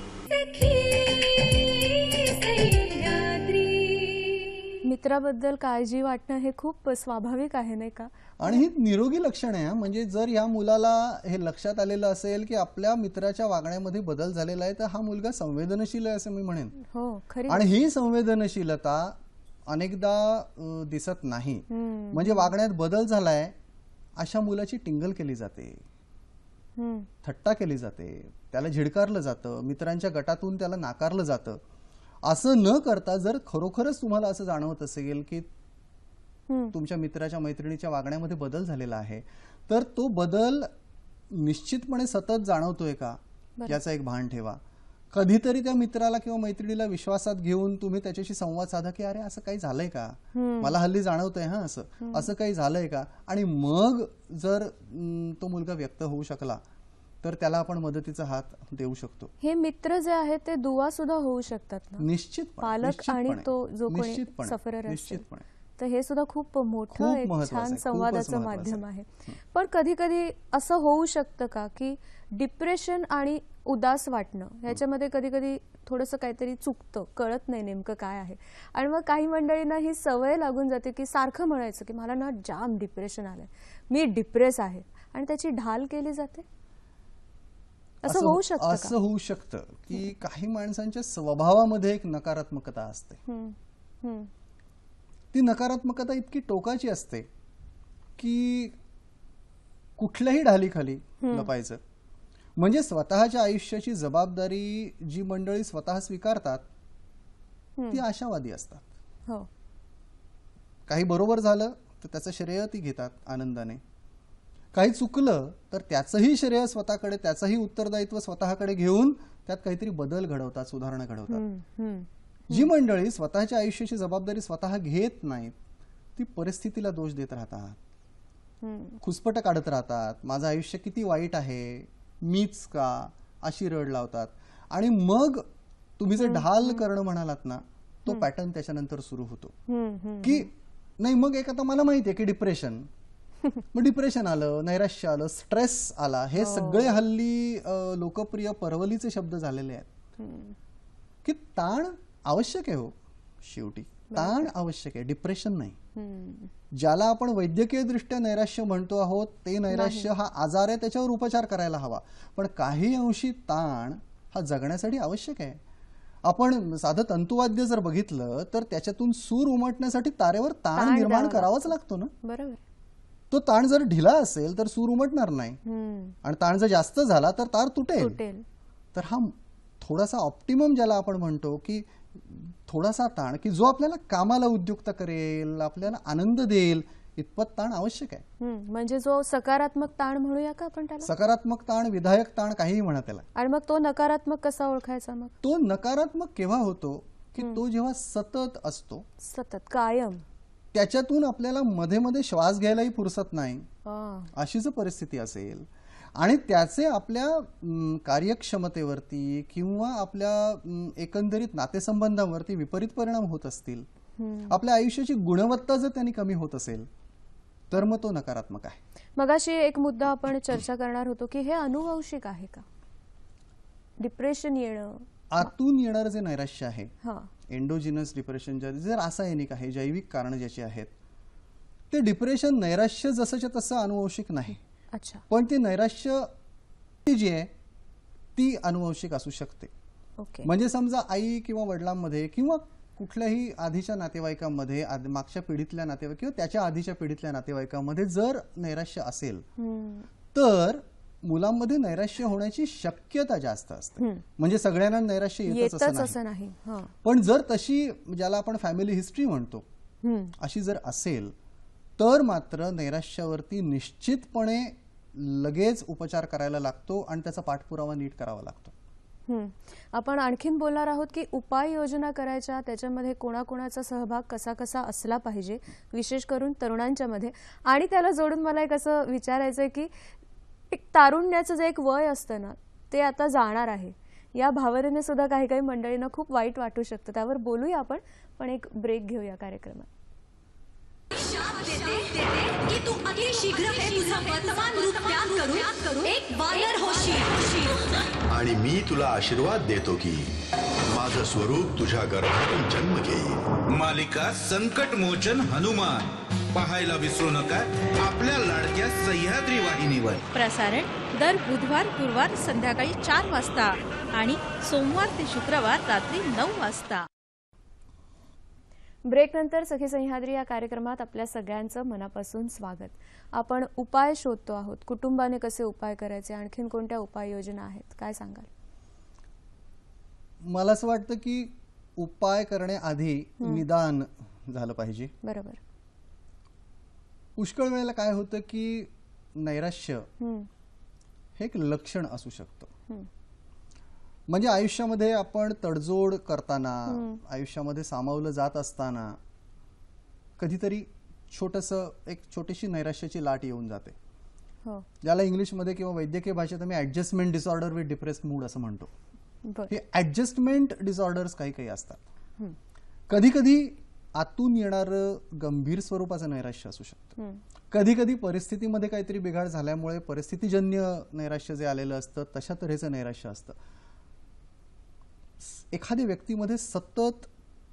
मित्राबद्दल काळजी वाटणं हे खूप स्वाभाविक आहे नाही का, आणि ही निरोगी लक्षण आहे. म्हणजे जर या मुलाला हे लक्षात आलेलं असेल की आपल्या मित्राच्या वागण्यामध्ये बदल झालेला आहे तर हा मुलगा संवेदनशील आहे असं मी म्हणेन. हो, खरी. आणि ही संवेदनशीलता अनेकदा दिसत नाही. म्हणजे वागण्यात बदल झालाय अशा मुलाची टिंगल केली जाते, थट्टा केली जाते, त्याला झिडकारलं जातं, मित्रांच्या गटातून त्याला नाकारलं जातं. असं न करता जर खरोखरच तुम्हाला असं जाणवत असेल की तुमच्या मित्राच्या मैत्रिणीच्या वागण्यामध्ये बदल झालेला आहे तर तो बदल निश्चितपणे सतत जाणवतोय का याचा एक भान ठेवा. कधीतरी त्या मित्राला किंवा मैत्रिणीला विश्वासात घेऊन तुम्ही त्याच्याशी संवाद साधा की अरे असं काही झालंय का, मला हल्ली जाणवतंय हा असं असं काही झालंय का. आणि मग जर तो मुलगा व्यक्त होऊ शकला तर त्याला आपण मदतीचा हात देऊ शकतो. हे मित्र जे आहेत ते दुवा सुद्धा होऊ शकतात ना, निश्चित पालक आणि तो जो कोणी सफरर असेल. तर हे सुद्धा खूप मोठं एक छान संवादाचं माध्यम आहे. पण कधी कधी असं होऊ शकतं का की डिप्रेशन आणि उदास वाटणं ह्याच्यामध्ये कधी कधी थोडंसं काहीतरी चुकतं, कळत नाही नेमकं काय आहे, आणि मग काही मंडळींना ही सवय लागून जाते की सारखं म्हणायचं की मला ना जाम डिप्रेशन आलंय, मी डिप्रेस आहे, आणि त्याची ढाल केली जाते. असं होऊ शकतं असं होऊ शकतं की काही माणसांच्या स्वभावामध्ये एक नकारात्मकता असते. ती नकारात्मकता इतकी टोकाची असते की कुठल्याही ढालीखाली लपायचं. म्हणजे स्वतःच्या आयुष्याची जबाबदारी जी मंडळी स्वतः स्वीकारतात ती आशावादी असतात. काही बरोबर झालं तर त्याचं श्रेय ती घेतात आनंदाने, काही चुकलं तर त्याचंही श्रेय स्वतःकडे, त्याचंही उत्तरदायित्व स्वतःकडे घेऊन त्यात काहीतरी बदल घडवतात, सुधारणा घडवतात. जी मंडळी स्वतःच्या आयुष्याची जबाबदारी स्वतः घेत नाहीत ती परिस्थितीला दोष देत राहतात, खुसपट काढत राहतात, माझं आयुष्य किती वाईट आहे, मीच का, अशी रड लावतात. आणि मग तुम्ही जे ढाल करणं म्हणालात ना तो पॅटर्न त्याच्यानंतर सुरू होतो की नाही मग एक आता मला माहिती आहे की डिप्रेशन, मग डिप्रेशन आलं, नैराश्य आलं, स्ट्रेस आला, हे सगळे हल्ली लोकप्रिय परवलीचे शब्द झालेले आहेत. की ताण आवश्यक आहे, हो शेवटी ताण आवश्यक आहे, डिप्रेशन नाही. ज्याला आपण वैद्यकीय दृष्ट्या नैराश्य म्हणतो आहोत ते नैराश्य हा आजार आहे, त्याच्यावर उपचार करायला हवा. पण काही अंशी ताण हा जगण्यासाठी आवश्यक आहे. आपण साधं तंतुवाद्य जर बघितलं तर त्याच्यातून सूर उमटण्यासाठी तारेवर ताण निर्माण करावाच लागतो ना. बरोबर. तो ताण जर ढिला असेल तर सूर उमटणार नाही, आणि ताण जर जास्त झाला तर तार तुटेल. तर हा थोडासा ऑप्टिमम ज्याला आपण म्हणतो की थोडासा ताण की जो आपल्याला कामाला उद्युक्त करेल, आपल्याला आनंद देईल, इतपत ताण आवश्यक आहे. म्हणजे जो सकारात्मक ताण म्हणूया का आपण त्याला? सकारात्मक ताण, विधायक ताण, काहीही म्हणा त्याला. आणि मग तो नकारात्मक कसा ओळखायचा? मग तो नकारात्मक केव्हा होतो की तो जेव्हा सतत असतो, सतत कायम, त्याच्यातून आपल्याला मध्ये मध्ये श्वास घ्यायलाही फुरसत नाही, आ, अशी जर परिस्थिती असेल आणि त्याचे आपल्या अम, कार्यक्षमतेवरती किंवा आपल्या अम, एकंदरीत नातेसंबंधांवरती विपरीत परिणाम होत असतील, हम्म. आपल्या आयुष्याची गुणवत्ता जर त्यांनी कमी होत असेल, तर मग तो नकारात्मक आहे. मगाशी एक मुद्दा आपण चर्चा करणार होतो की हे अनुवंशिक आहे का, डिप्रेशन येणं, आतून येणारं जे नैराश्य आहे, हा, एंडोजिनस डिप्रेशन जे रासायनिक आहे, जैविक कारण ज्याचे आहेत, ते डिप्रेशन नैराश्य जसंच्या तसं अनुवंशिक नाही. अच्छा, पण ते नैराश्य जी आहे ती अनुवंशिक असू शकते. ओके, म्हणजे समजा आई किंवा वडिलांमध्ये किंवा कुठल्याही आधीच्या नातेवाईकांमध्ये, आध- मागच्या पिढीतल्या नातेवाईक किंवा त्याच्या आधीच्या पिढीतल्या नातेवाईकांमध्ये जर नैराश्य असेल, हम्म. तर मुलांमध्ये नैराश्य होण्याची शक्यता जास्त असते. हम्म. म्हणजे सगळ्यांना नैराश्य येतच येतच असं असं नाही. नाही. हा, पण जर तशी, ज्याला आपण फॅमिली हिस्ट्री म्हणतो, हम्म. अशी जर असेल, तर मात्र नैराश्यावरती निश्चितपणे लगेच उपचार करायला लागतो आणि त्याचा पाठपुरावा नीट करावा लागतो. हम्म. आपण आणखीन बोलणार आहोत की उपाययोजना करायच्या, त्याच्यामध्ये कोणाकोणाचा सहभाग कसा कसा असला पाहिजे, विशेष करून तरुणांच्या मध्ये. आणि त्याला जोडून मला एक असं विचारायचं आहे की एक तारुण्याचं जे एक वय असतं ना, ते आता जाणार आहे, या भावनेने सुद्धा काही काही मंडळींना खूप वाईट वाटू शकतं. त्यावर बोलूया आपण, पण एक ब्रेक घेऊया कार्यक्रमात. की तू अति शीघ्र हे तुझं वर्तमान रूप त्याग करून एक वानर होशील, आणि मी तुला आशीर्वाद देतो की माझं स्वरूप तुझ्या गर्भातून जन्म घेईल. मालिका संकट मोचन हनुमान पाहायला विसरू नका आपल्या लाडक्या सह्याद्री वाहिनीवर. प्रसारण दर बुधवार गुरुवार संध्याकाळी चार वाजता आणि सोमवार ते शुक्रवार रात्री नऊ वाजता. ब्रेक नंतर सखी सह्याद्री या कार्यक्रमात आपल्या सगळ्यांचं मनापासून स्वागत. आपण उपाय शोधतो आहोत, कुटुंबाने कसे उपाय करायचे, आणखीन कोणत्या उपाययोजना आहेत, काय सांगाल? मला असं वाटतं की उपाय करण्याआधी निदान झालं पाहिजे. बरोबर. पुष्कळ वेळेला काय होतं की नैराश्य हे एक लक्षण असू शकतं. म्हणजे आयुष्यामध्ये आपण तडजोड करताना, आयुष्यामध्ये सामावलं जात असताना कधीतरी छोटंसं एक छोटीशी नैराश्याची लाट येऊन जाते, ज्याला इंग्लिशमध्ये किंवा वैद्यकीय भाषेत आम्ही adjustment disorder with depressed mood असं म्हणतो. हे ऍडजस्टमेंट डिसऑर्डर्स काही काही असतात. कधी कधी आतून येणारं गंभीर स्वरूपाचं नैराश्य असू शकतं. कधी कधी परिस्थितीमध्ये काहीतरी बिघाड झाल्यामुळे परिस्थितीजन्य नैराश्य जे आलेलं असतं तशा तऱ्हेचं नैराश्य असतं. एखाद्या व्यक्तीमध्ये सतत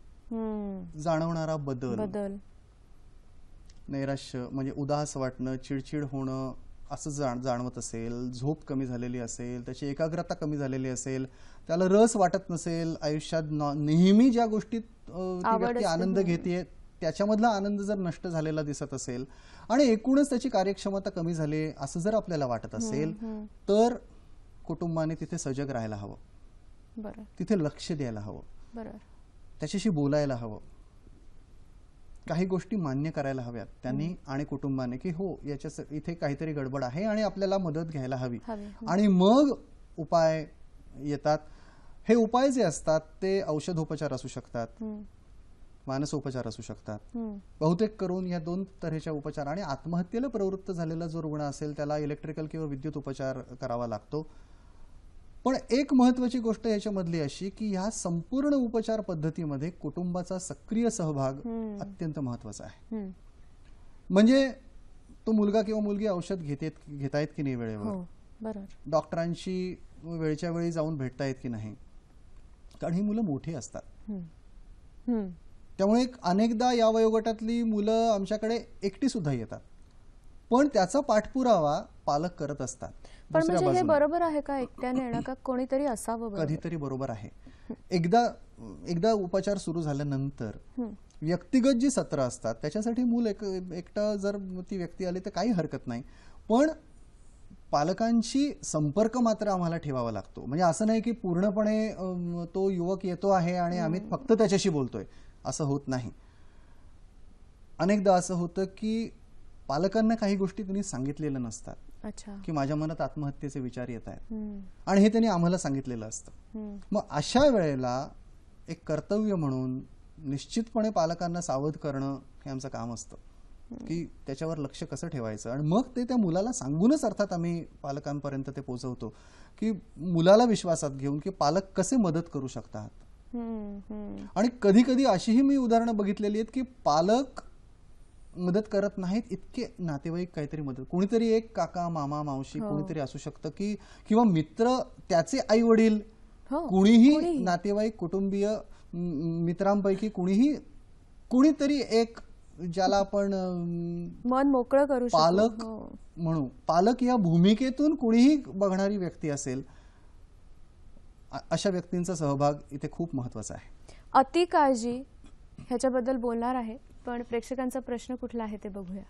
जाणवणारा बदल बदल नैराश्य म्हणजे उदास वाटणं, चिडचिड होणं असं जाण जाणवत असेल, झोप कमी झालेली असेल, त्याची एकाग्रता कमी झालेली असेल, त्याला रस वाटत नसेल आयुष्यात, नेहमी ज्या गोष्टीत ती व्यक्ती आनंद घेते त्याच्यामधला आनंद जर नष्ट झालेला दिसत असेल आणि एकूणच त्याची कार्यक्षमता कमी झाली असं जर आपल्याला वाटत असेल, तर कुटुंबाने तिथे सजग राहायला हवं. बरं. तिथे लक्ष द्यायला हवं. बरं. त्याच्याशी बोलायला हवं. काही गोष्टी मान्य करायला हव्यात त्यांनी आणि कुटुंबाने की हो याच्या इथे काहीतरी गडबड आहे आणि आपल्याला मदत घ्यायला हवी. आणि मग उपाय येतात. हे उपाय जे असतात ते औषधोपचार असू शकतात, मानसोपचार असू शकतात. बहुतेक करून या दोन तऱ्हेच्या उपचार, आणि आत्महत्येला प्रवृत्त झालेला जो रुग्ण असेल त्याला इलेक्ट्रिकल किंवा विद्युत उपचार करावा लागतो. पण एक महत्वाची गोष्ट याच्यामधली अशी की ह्या संपूर्ण उपचार पद्धतीमध्ये कुटुंबाचा सक्रिय सहभाग अत्यंत महत्वाचा आहे. म्हणजे तो मुलगा किंवा मुलगी औषध घेतेत घेतायत की नाही वेळेवर, डॉक्टरांशी वेळच्या वेळी जाऊन भेटतायत की नाही, कारण ही मुलं मोठी असतात. त्यामुळे अनेकदा या वयोगटातली मुलं आमच्याकडे एकटी सुद्धा येतात, पण त्याचा पाठपुरावा पालक करत असतात. पण म्हणजे हे बरोबर आहे का एकट्याने येणं, का कोणीतरी असावं? कधीतरी बरोबर आहे. एकदा एकदा उपचार सुरू झाल्यानंतर व्यक्तिगत जी सत्र असतात त्याच्यासाठी मूल एक एकटा जर ती व्यक्ती आली तर काही हरकत नाही, पण पालकांशी संपर्क मात्र आम्हाला ठेवावा लागतो. म्हणजे असं नाही की पूर्णपणे तो युवक येतो आहे आणि आम्ही फक्त त्याच्याशी बोलतोय, असं होत नाही. अनेकदा असं होतं की पालकांना काही गोष्टी त्यांनी सांगितलेल्या नसतात. अच्छा. की माझ्या मनात आत्महत्येचे विचार येत आहेत आणि हे त्यांनी आम्हाला सांगितलेलं असतं. मग अशा वेळेला एक कर्तव्य म्हणून निश्चितपणे पालकांना सावध करणं हे आमचं काम असतं की त्याच्यावर लक्ष कसं ठेवायचं. आणि मग ते त्या मुलाला सांगूनच अर्थात आम्ही पालकांपर्यंत ते पोहोचवतो की मुलाला विश्वासात घेऊन की पालक कसे मदत करू शकतात. आणि कधी कधी अशीही मी उदाहरणं बघितलेली आहेत की पालक मदत करत नाहीत, इतके नातेवाईक काहीतरी मदत, कोणीतरी एक काका मामा मावशी कोणीतरी असू शकतं की किंवा मित्र, त्याचे आई वडील, कुणीही नातेवाईक कुटुंबीय मित्रांपैकी कुणीही कुणीतरी एक ज्याला आपण मन मोकळं करू शकतो, पालक म्हणू, पालक या भूमिकेतून कुणीही बघणारी व्यक्ती असेल, अशा व्यक्तींचा सहभाग इथे खूप महत्वाचा आहे. अति काळजी ह्याच्याबद्दल बोलणार आहे, पण प्रेक्षकांचा प्रश्न कुठला आहे ते बघूया.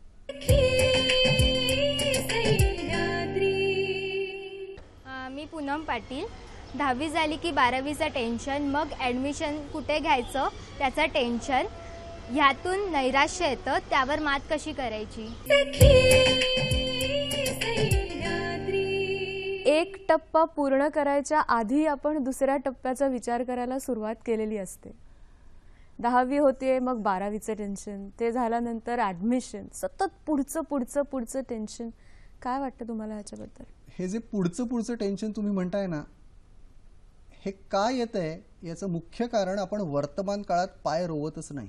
मी पूनम पाटील. दहावी झाली की बारावीचं टेन्शन, मग ॲडमिशन कुठे घ्यायचं त्याचं टेन्शन, ह्यातून नैराश्य येतं, त्यावर मात कशी करायची. एक टप्पा पूर्ण करायच्या आधी आपण दुसऱ्या टप्प्याचा विचार करायला सुरुवात केलेली असते. दहावी होतीये, मग बारावीचं टेन्शन, ते झाल्यानंतर ॲडमिशन, सतत पुढचं पुढचं पुढचं टेन्शन. काय वाटतं तुम्हाला ह्याच्याबद्दल? हे जे पुढचं पुढचं टेन्शन तुम्ही म्हणताय ना, हे काय येतंय याचं मुख्य कारण आपण वर्तमान काळात पाय रोवतच नाही.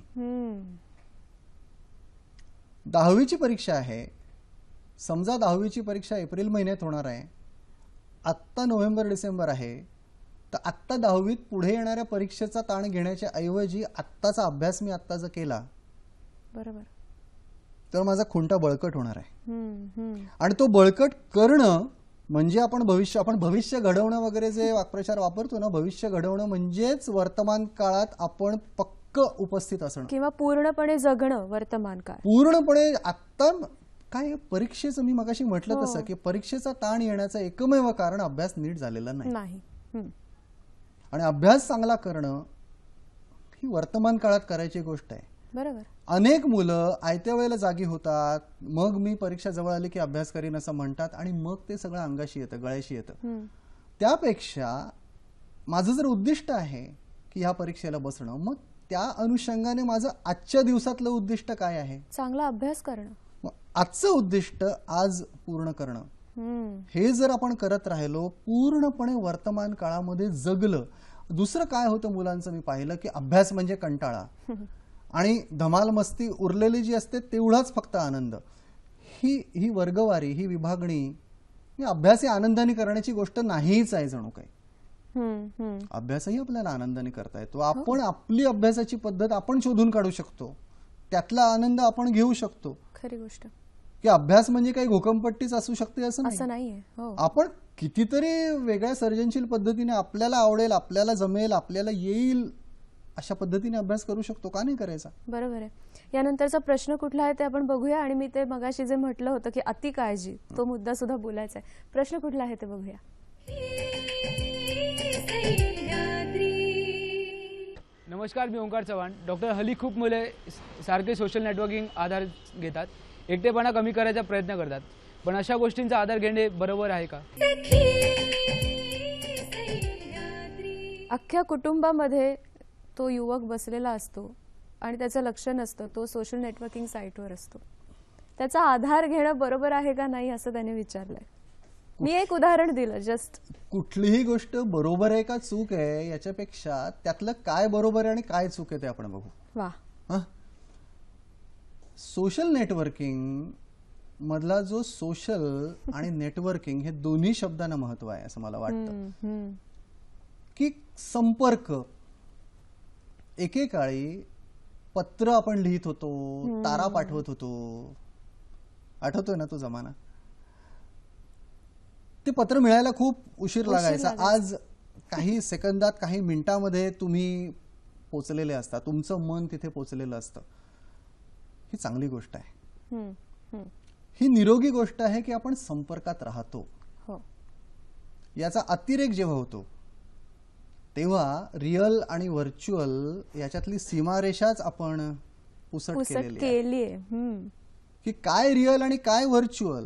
दहावीची परीक्षा आहे, समजा दहावीची परीक्षा एप्रिल महिन्यात होणार आहे, आत्ता नोव्हेंबर डिसेंबर आहे, तर आत्ता दहावीत पुढे येणाऱ्या परीक्षेचा ताण घेण्याच्या ऐवजी आत्ताचा अभ्यास मी आत्ता जर केला बरोबर तर माझा खुंटा बळकट होणार आहे. आणि तो बळकट करणं म्हणजे आपण भविष्य आपण भविष्य घडवणं वगैरे जे वाक्प्रचार वापरतो ना, भविष्य घडवणं म्हणजेच वर्तमान काळात आपण पक्क उपस्थित असणं किंवा पूर्णपणे जगणं वर्तमान काळ. पूर्णपणे आत्ता काय परीक्षेचं मी मगाशी म्हटलं तसं की परीक्षेचा ताण येण्याचं एकमेव कारण अभ्यास नीट झालेला नाही. आणि अभ्यास चांगला करणं ही वर्तमान काळात करायची गोष्ट आहे. बरोबर. अनेक मुलं आयत्या वेळेला जागी होतात, मग मी परीक्षा जवळ आली की अभ्यास करीन असं म्हणतात आणि मग ते सगळं अंगाशी येतं, गळ्याशी येतं. त्यापेक्षा माझं जर उद्दिष्ट आहे की ह्या परीक्षेला बसणं, मग त्या अनुषंगाने माझं आजच्या दिवसातलं उद्दिष्ट काय आहे? चांगला अभ्यास करणं. आजचं उद्दिष्ट आज पूर्ण करणं. हे जर आपण करत राहिलो, पूर्णपणे वर्तमान काळामध्ये जगलं. दुसरं काय होतं मुलांचं मी पाहिलं की अभ्यास म्हणजे कंटाळा आणि धमाल मस्ती उरलेली जी असते तेवढाच फक्त आनंद. ही ही वर्गवारी, ही विभागणी, ही अभ्यास आनंदाने करण्याची गोष्ट नाहीच आहे जणू काही. अभ्यासही आपल्याला आनंदाने करता येतो. आपण आपली अभ्यासाची पद्धत आपण शोधून काढू शकतो, त्यातला आनंद आपण घेऊ शकतो. खरी गोष्ट की अभ्यास म्हणजे काही घोकंपट्टीच असू शकते असं असं नाहीये. आपण कितीतरी वेगळ्या सर्जनशील पद्धतीने आपल्याला आवडेल, आपल्याला जमेल, आपल्याला येईल अशा पद्धतीने अभ्यास करू शकतो. का नाही करायचा? बरोबर आहे. यानंतरचा प्रश्न कुठला आहे ते आपण बघूया. आणि मी ते मगाशी जे म्हटलं होतं की अति काळजी, तो मुद्दा सुद्धा बोलायचा आहे. प्रश्न कुठला आहे ते बघूया. नमस्कार, मी ओंकार चव्हाण. डॉक्टर हल्ली खूप मुले सारखे सोशल नेटवर्किंग आधार घेतात, एकटेपणा कमी करायचा प्रयत्न करतात, पण अशा गोष्टींचा आधार घेणे बरोबर आहे का? अख्ख्या कुटुंबामध्ये तो युवक बसलेला असतो आणि त्याचं लक्ष नसतं, तो सोशल नेटवर्किंग साईटवर असतो. त्याचा आधार घेणं बरोबर आहे का नाही असं त्याने विचारलंय. मी एक उदाहरण दिलं जस्ट. कुठलीही गोष्ट बरोबर आहे का चूक आहे याच्यापेक्षा त्यातलं काय बरोबर आहे आणि काय चूक आहे ते आपण बघू. वा. सोशल नेटवर्किंग मधला जो सोशल आणि नेटवर्किंग हे दोन्ही शब्दांना महत्व आहे असं मला वाटतं. की संपर्क, एकेकाळी पत्र आपण लिहित होतो, तारा पाठवत होतो, आठवतोय ना तो जमाना? ते पत्र मिळायला खूप उशीर लागायचा. आज काही सेकंदात, काही मिनिटांमध्ये तुम्ही पोचलेले असता, तुमचं मन तिथे पोचलेलं असतं. ही चांगली गोष्ट आहे. ही निरोगी गोष्ट आहे की आपण संपर्कात राहतो. याचा अतिरेक जेव्हा होतो तेव्हा रिअल आणि व्हर्च्युअल याच्यातली सीमारेषाच आपण पुसट केलेली आहे. की काय रिअल आणि काय व्हर्च्युअल.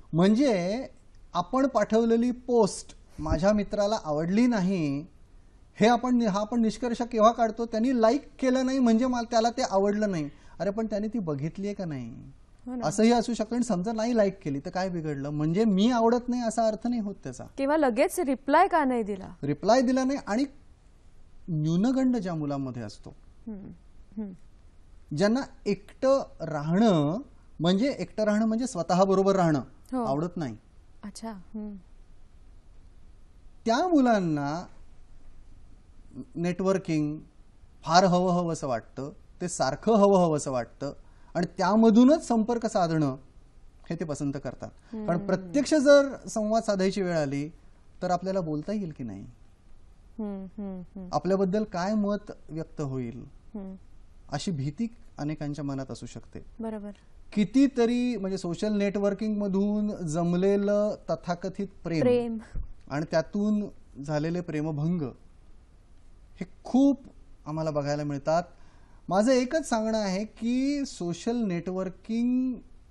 म्हणजे आपण पाठवलेली पोस्ट माझ्या मित्राला आवडली नाही हे आपण हा आपण निष्कर्ष केव्हा काढतो, त्यांनी लाईक केलं नाही म्हणजे मला त्याला ते आवडलं नाही. अरे पण त्याने ती बघितली आहे का नाही असंही असू शकतं. आणि समजा नाही लाईक केली तर काय बिघडलं, म्हणजे मी आवडत नाही असा अर्थ नाही होत त्याचा. किंवा लगेच रिप्लाय का नाही दिला, रिप्लाय दिला नाही. आणि न्यूनगंड ज्या मुलांमध्ये असतो, ज्यांना एकटं राहणं म्हणजे एकटं राहणं म्हणजे स्वतः बरोबर राहणं आवडत नाही, अच्छा, त्या मुलांना नेटवर्किंग फार हवं हवं असं वाटतं, ते सारखं हवं हवं असं वाटतं आणि त्यामधूनच संपर्क साधणं हे ते पसंत करतात. कारण प्रत्यक्ष जर संवाद साधायची वेळ आली तर आपल्याला बोलता येईल की नाही, आपल्याबद्दल काय मत व्यक्त होईल अशी भीती अनेकांच्या मनात असू शकते. बरोबर. कितीतरी म्हणजे सोशल नेटवर्किंग मधून जमलेलं तथाकथित प्रेम आणि त्यातून झालेले प्रेमभंग हे खूप आम्हाला बघायला मिळतात. माझं एकच सांगणं आहे की सोशल नेटवर्किंग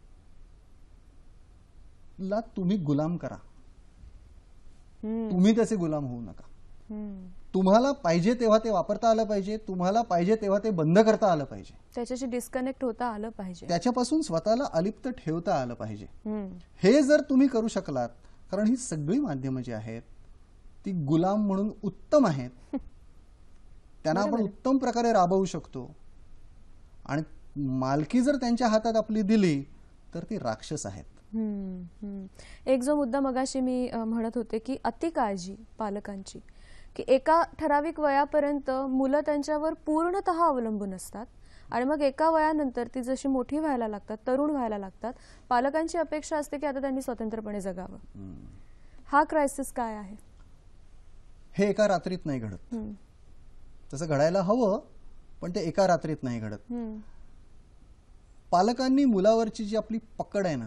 ला तुम्ही गुलाम करा, तुम्ही त्याचे गुलाम होऊ नका. तुम्हाला पाहिजे तेव्हा ते वापरता आलं पाहिजे, तुम्हाला पाहिजे तेव्हा ते बंद करता आलं पाहिजे, त्याच्याशी डिस्कनेक्ट होता आलं पाहिजे, त्याच्यापासून स्वतःला अलिप्त ठेवता आलं पाहिजे. हे जर तुम्ही करू शकलात, कारण ही सगळी माध्यमं जी आहेत ती गुलाम म्हणून उत्तम आहेत, त्यांना आपण उत्तम प्रकारे राबवू शकतो. आणि मालकी जर त्यांच्या हातात आपली दिली तर ती राक्षस आहेत. एक जो मुद्दा मगाशी मी म्हणत होते की अति काळजी पालकांची, की एका ठराविक वयापर्यंत मुलं त्यांच्यावर पूर्णतः अवलंबून असतात आणि मग एका वयानंतर ती जशी मोठी व्हायला लागतात, तरुण व्हायला लागतात, पालकांची अपेक्षा असते की आता त्यांनी स्वतंत्रपणे जगावं. हा क्रायसिस काय आहे? हे एका रात्रीत नाही घडत, तसं घडायला हवं पण ते एका रात्रीत नाही घडत. पालकांनी मुलावरची जी आपली पकड आहे ना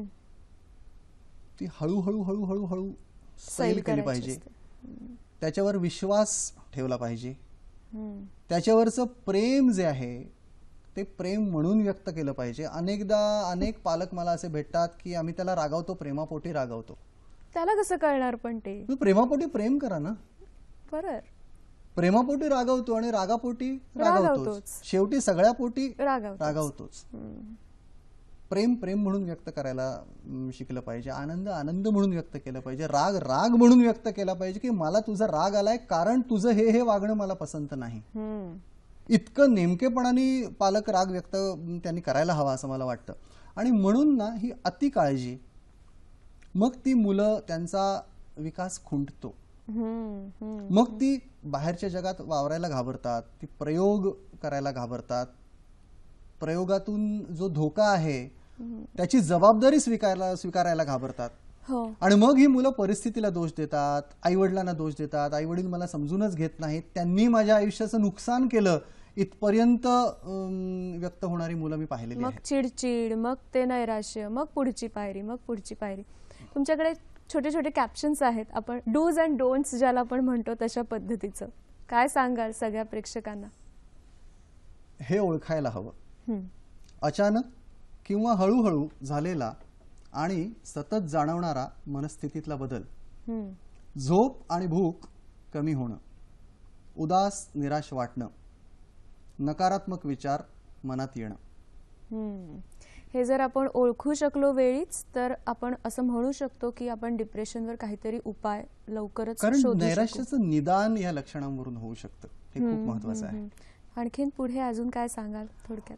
ती हळूहळू हळूहळू हळू सैल केली पाहिजे, त्याच्यावर विश्वास ठेवला पाहिजे, त्याच्यावरचं प्रेम जे आहे ते प्रेम म्हणून व्यक्त केलं पाहिजे. अनेकदा अनेक पालक मला असे भेटतात की आम्ही त्याला रागावतो, प्रेमापोटी रागावतो. त्याला कसं कळणार? पण ते प्रेमापोटी प्रेम करा ना. बरं, प्रेमापोटी रागावतो आणि रागापोटी रागावतोच, शेवटी सगळ्या पोटी रागावतोच. प्रेम प्रेम म्हणून व्यक्त करायला शिकलं पाहिजे, आनंद आनंद म्हणून व्यक्त केलं पाहिजे, राग राग म्हणून व्यक्त केला पाहिजे की मला तुझा राग आलाय कारण तुझं हे हे वागणं मला पसंत नाही. इतकं नेमकेपणाने पालक राग व्यक्त त्यांनी करायला हवा असं मला वाटतं. आणि म्हणून ना ही अति काळजी, मग ती मुलं त्यांचा विकास खुंटतो, मग ती बाहेरच्या जगात वावरायला घाबरतात, ती प्रयोग करायला घाबरतात, प्रयोगातून जो धोका आहे त्याची जबाबदारी स्वीकारायला स्वीकारायला घाबरतात. आणि मग ही मुलं परिस्थितीला दोष देतात, आई वडिलांना दोष देतात, आई वडील मला समजूनच घेत नाहीत, त्यांनी माझ्या आयुष्याचं नुकसान केलं, इथपर्यंत व्यक्त होणारी मुलं मी पाहिलेली आहेत. मग चिडचिड, मग ते नैराश्य, मग पुढची पायरी, मग पुढची पायरी. तुमच्याकडे छोटे छोटे कॅप्शन्स आहेत, आपण डूज अँड डोंट्स ज्याला आपण म्हणतो तशा पद्धतीचं काय सांगाल सगळ्या प्रेक्षकांना? हे ओळखायला हवं, अचानक किंवा हळूहळू झालेला आणि सतत जाणवणारा मनस्थितीतला बदल, झोप आणि भूक कमी होणं, उदास निराश वाटणं, नकारात्मक विचार मनात येणं. हे जर आपण ओळखू शकलो वेळीच तर आपण असं म्हणू शकतो की आपण डिप्रेशनवर काहीतरी उपाय लवकरच शोधू शकतो. कारण नैराश्याचं निदान या लक्षणांवरून होऊ शकतं, हे खूप महत्त्वाचं आहे. आणखीन पुढे अजून काय सांगाल थोडक्यात?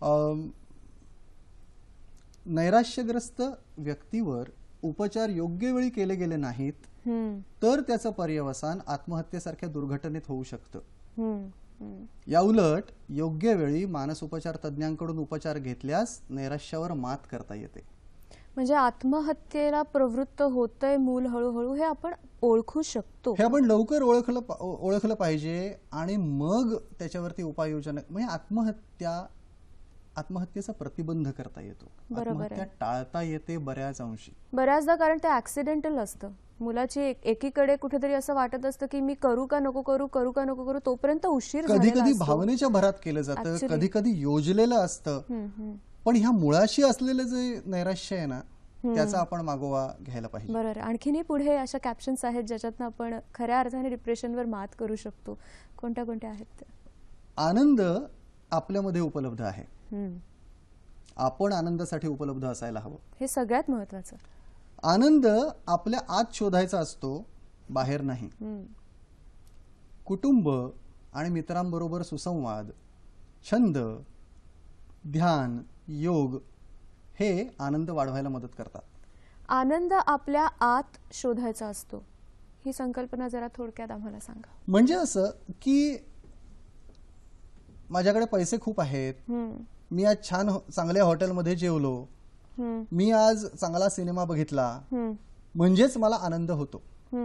नैराश्यग्रस्त व्यक्तीवर उपचार योग्य वेळी केले गेले नाहीत तर त्याचं पर्यवसान आत्महत्येसारख्या दुर्घटनेत होऊ शकतं. या उलट योग्य वेळी मानसोपचार तज्ञांकडून उपचार घेतल्यास नैराश्यावर मात करता येते. म्हणजे आत्महत्येला प्रवृत्त होतंय मूल हळूहळू हे आपण ओळखू शकतो, हे आपण लवकर ओळखलं ओळखलं पाहिजे आणि मग त्याच्यावरती उपाययोजना, म्हणजे आत्महत्या आत्महत्येचा प्रतिबंध करता येतो, आत्महत्या टाळता येते बऱ्याच अंशी. बऱ्याचदा कारण ते ऍक्सिडेंटल असतं, मुलाची एकीकडे कुठेतरी असं वाटत असतं की मी करू का नको करू करू का नको करू, तोपर्यंत उशीर कधी कधी भावनेच्या भरात केलं जातं, कधी कधी योजलेलं असतं. पण ह्या मुळाशी असलेलं जे नैराश्य आहे ना त्याचा आपण मागोवा घ्यायला पाहिजे. बरोबर. आणखीनही पुढे अशा कॅप्शन्स आहेत ज्याच्यातनं आपण खऱ्या अर्थाने डिप्रेशनवर मात करू शकतो. कोणत्या कोणत्या आहेत? आनंद आपल्यामध्ये उपलब्ध आहे, आपण आनंदासाठी उपलब्ध असायला हवं, हे सगळ्यात महत्वाचं. आनंद आपल्या आत शोधायचा असतो, बाहेर नाही. कुटुंब आणि मित्रांबरोबर सुसंवाद, छंद, ध्यान, योग हे आनंद वाढवायला मदत करतात. आनंद आपल्या आत शोधायचा असतो, ही संकल्पना जरा थोडक्यात आम्हाला सांगा. म्हणजे असं की माझ्याकडे पैसे खूप आहेत, मी आज छान चांगल्या हॉटेलमध्ये जेवलो, मी आज चांगला सिनेमा बघितला, म्हणजेच मला आनंद होतो.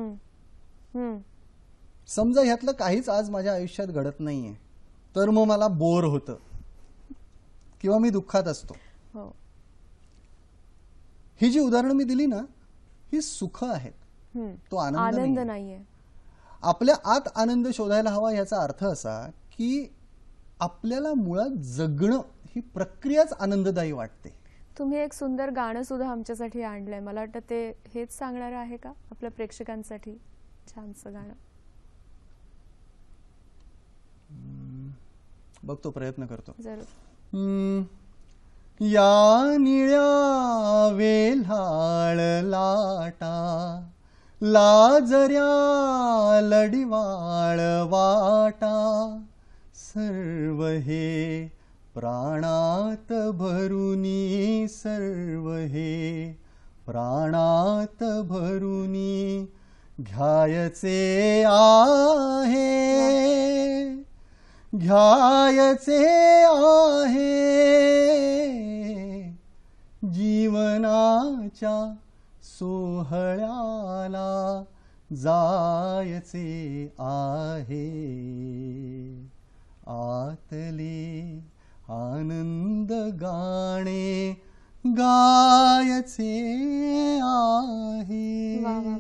समजा ह्यातलं काहीच आज माझ्या आयुष्यात घडत नाहीये, तर मग मला बोर होतं किंवा मी दुःखात असतो. ही जी उदाहरणं मी दिली ना, ही सुख आहेत, तो आनंद नाहीये. आपल्या आत आनंद शोधायला हवा याचा अर्थ असा की आपल्याला मुळात जगणं ही प्रक्रियाच आनंददायी वाटते. तुम्ही एक सुंदर गाणं सुद्धा आमच्यासाठी आणलंय, मला वाटतं ते हेच सांगणार आहे का आपल्या प्रेक्षकांसाठी? छानसं गाणं बघतो, प्रयत्न करतो. जरूर. या निळ्या वेल्हाळ लाटा लाजऱ्या लढिवाळ वाटा सर्व हे प्राणात भरुनी, सर्व हे प्राणात भरुनी घ्यायचे आहे, घ्यायचे आहे जीवनाच्या सोहळ्याला जायचे आहे, आतले आनंद गाणे गायचे आहे.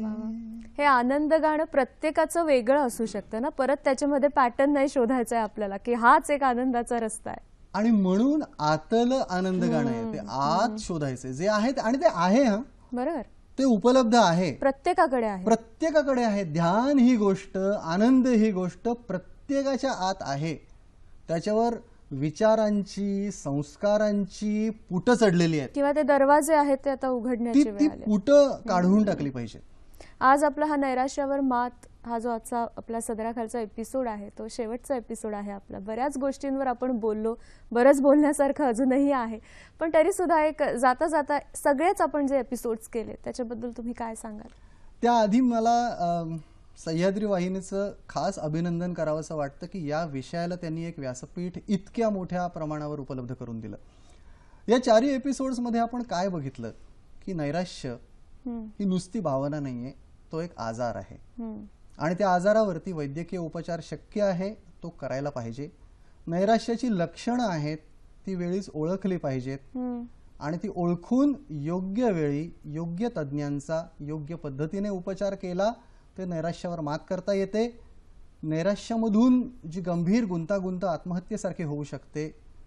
हे आनंद गाणं प्रत्येकाचं वेगळं असू शकतं ना, परत त्याच्यामध्ये पॅटर्न नाही शोधायचा आहे आपल्याला की हाच एक आनंदाचा रस्ता आहे. आणि म्हणून आतलं आनंद गाणं आहे, ते आत शोधायचे जे आहे, आणि ते आहे. हा बरोबर, ते उपलब्ध आहे, प्रत्येकाकडे आहे, प्रत्येकाकडे आहे. ध्यान ही गोष्ट, आनंद ही गोष्ट प्रत्येकाच्या आत आहे. त्याच्यावर विचारांची, संस्कारांची पुट चढलेली आहेत किंवा ते दरवाजे आहेत ते आता उघडण्याची वेळ आली. पुट काढून टाकली पाहिजे. आज आपला हा नैराश्यावर मात हा जो आजचा आपला सदराखालचा एपिसोड आहे तो शेवटचा एपिसोड आहे आपला. बऱ्याच गोष्टींवर आपण बोललो, बरंच बोलण्यासारखं अजूनही आहे, पण तरी सुद्धा एक जाता जाता सगळेच आपण जे एपिसोड्स केले त्याच्याबद्दल तुम्ही काय सांगाल? त्याआधी मला सह्याद्री वाहिनीचं खास अभिनंदन करावंसं वाटतं की या विषयाला त्यांनी एक व्यासपीठ इतक्या मोठ्या प्रमाणावर उपलब्ध करून दिलं. या चारही एपिसोड्समध्ये आपण काय बघितलं की नैराश्य ही नुसती भावना नाहीये, तो एक आजार आहे आणि त्या आजारावरती वैद्यकीय उपचार शक्य आहे, तो करायला पाहिजे. नैराश्याची लक्षणं आहेत, ती वेळीच ओळखली पाहिजेत आणि ती ओळखून योग्य वेळी योग्य तज्ज्ञांचा योग्य पद्धतीने उपचार केला ते नैराश्यावर मात करता येते. नैराश्यामधून जी गंभीर गुंतागुंत आत्महत्येसारखी होऊ शकते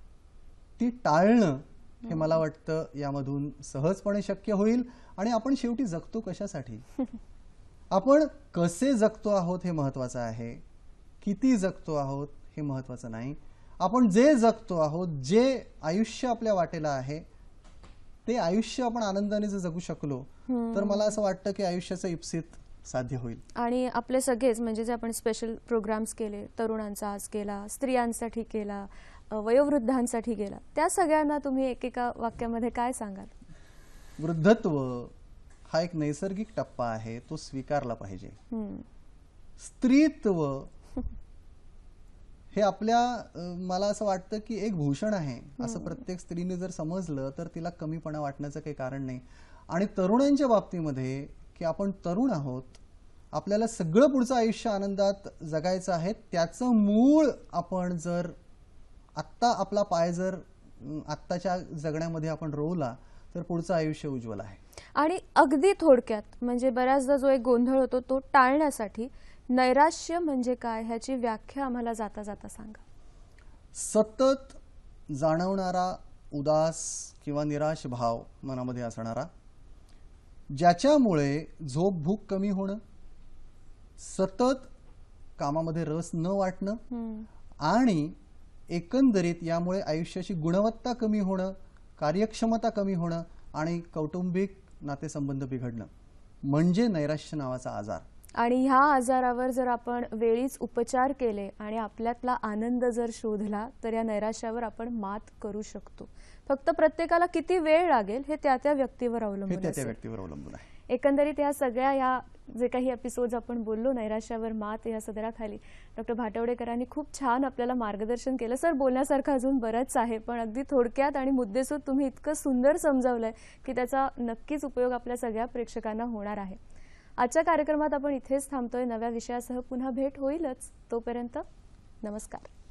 ती टाळणं हे मला वाटतं यामधून सहजपणे शक्य होईल. आणि आपण शेवटी जगतो कशासाठी, आपण कसे जगतो आहोत हे महत्वाचं आहे, किती जगतो आहोत हे महत्वाचं नाही. आपण जे जगतो आहोत, जे आयुष्य आपल्या वाटेला आहे ते आयुष्य आपण आनंदाने जर जगू शकलो तर मला असं वाटतं की आयुष्याचं इप्सित साध्य होईल. आणि आपले सगळेच म्हणजे जे आपण स्पेशल प्रोग्राम्स केले, तरुणांचा आज केला, स्त्रियांसाठी केला, वयोवृद्धांसाठी केला, त्या सगळ्यांना तुम्ही एकेका वाक्यामध्ये काय सांगाल? वृद्धत्व हा एक नैसर्गिक टप्पा आहे, तो स्वीकारला पाहिजे. स्त्रीत्व हे आपल्या मला असं वाटतं की एक भूषण आहे, असं प्रत्येक स्त्रीने जर समजलं तर तिला कमीपणा वाटण्याचं काही कारण नाही. आणि तरुणांच्या बाबतीमध्ये की आपण तरुण आहोत, आपल्याला सगळं पुढचं आयुष्य आनंदात जगायचं आहे, त्याचं मूळ आपण जर आत्ता आपला पाय जर आत्ताच्या जगण्यामध्ये आपण रोवला तर पुढचं आयुष्य उज्ज्वल आहे. आणि अगदी थोडक्यात म्हणजे बऱ्याचदा जो एक गोंधळ होतो तो टाळण्यासाठी नैराश्य म्हणजे काय ह्याची व्याख्या आम्हाला जाता जाता सांगा. सतत जाणवणारा उदास किंवा निराश भाव मनामध्ये असणारा, ज्याच्यामुळे झोप भूक कमी होणं, सतत कामामध्ये रस न वाटणं आणि एकंदरीत यामुळे आयुष्याची गुणवत्ता कमी होणं, कार्यक्षमता कमी होणं आणि कौटुंबिक नातेसंबंध बिघडणं म्हणजे नैराश्य नावाचा आजार. आणि ह्या आजारावर जर आपण वेळीच उपचार केले आणि आपल्यातला आनंद जर शोधला तर या नैराश्यावर आपण मात करू शकतो. फक्त प्रत्येकाला किती वेळ लागेल हे त्या त्या व्यक्तीवर अवलंबून हे त्या असेल. व्यक्तीवर अवलंबून आहे. एकंदरीत या सगळ्या या जे काही एपिसोड्स आपण बोललो नैराश्यावर मात या सदराखाली डॉक्टर भाटवडेकरांनी खूप छान आपल्याला मार्गदर्शन केलं. सर, बोलण्यासारखं अजून बरंच आहे, पण अगदी थोडक्यात आणि मुद्देसूद तुम्ही इतकं सुंदर समजावलंय की त्याचा नक्कीच उपयोग आपल्या सगळ्या प्रेक्षकांना होणार आहे. आजच्या कार्यक्रमात आपण इथेच थांबतोय. नव्या विषयासह पुन्हा भेट होईलच. तोपर्यंत नमस्कार.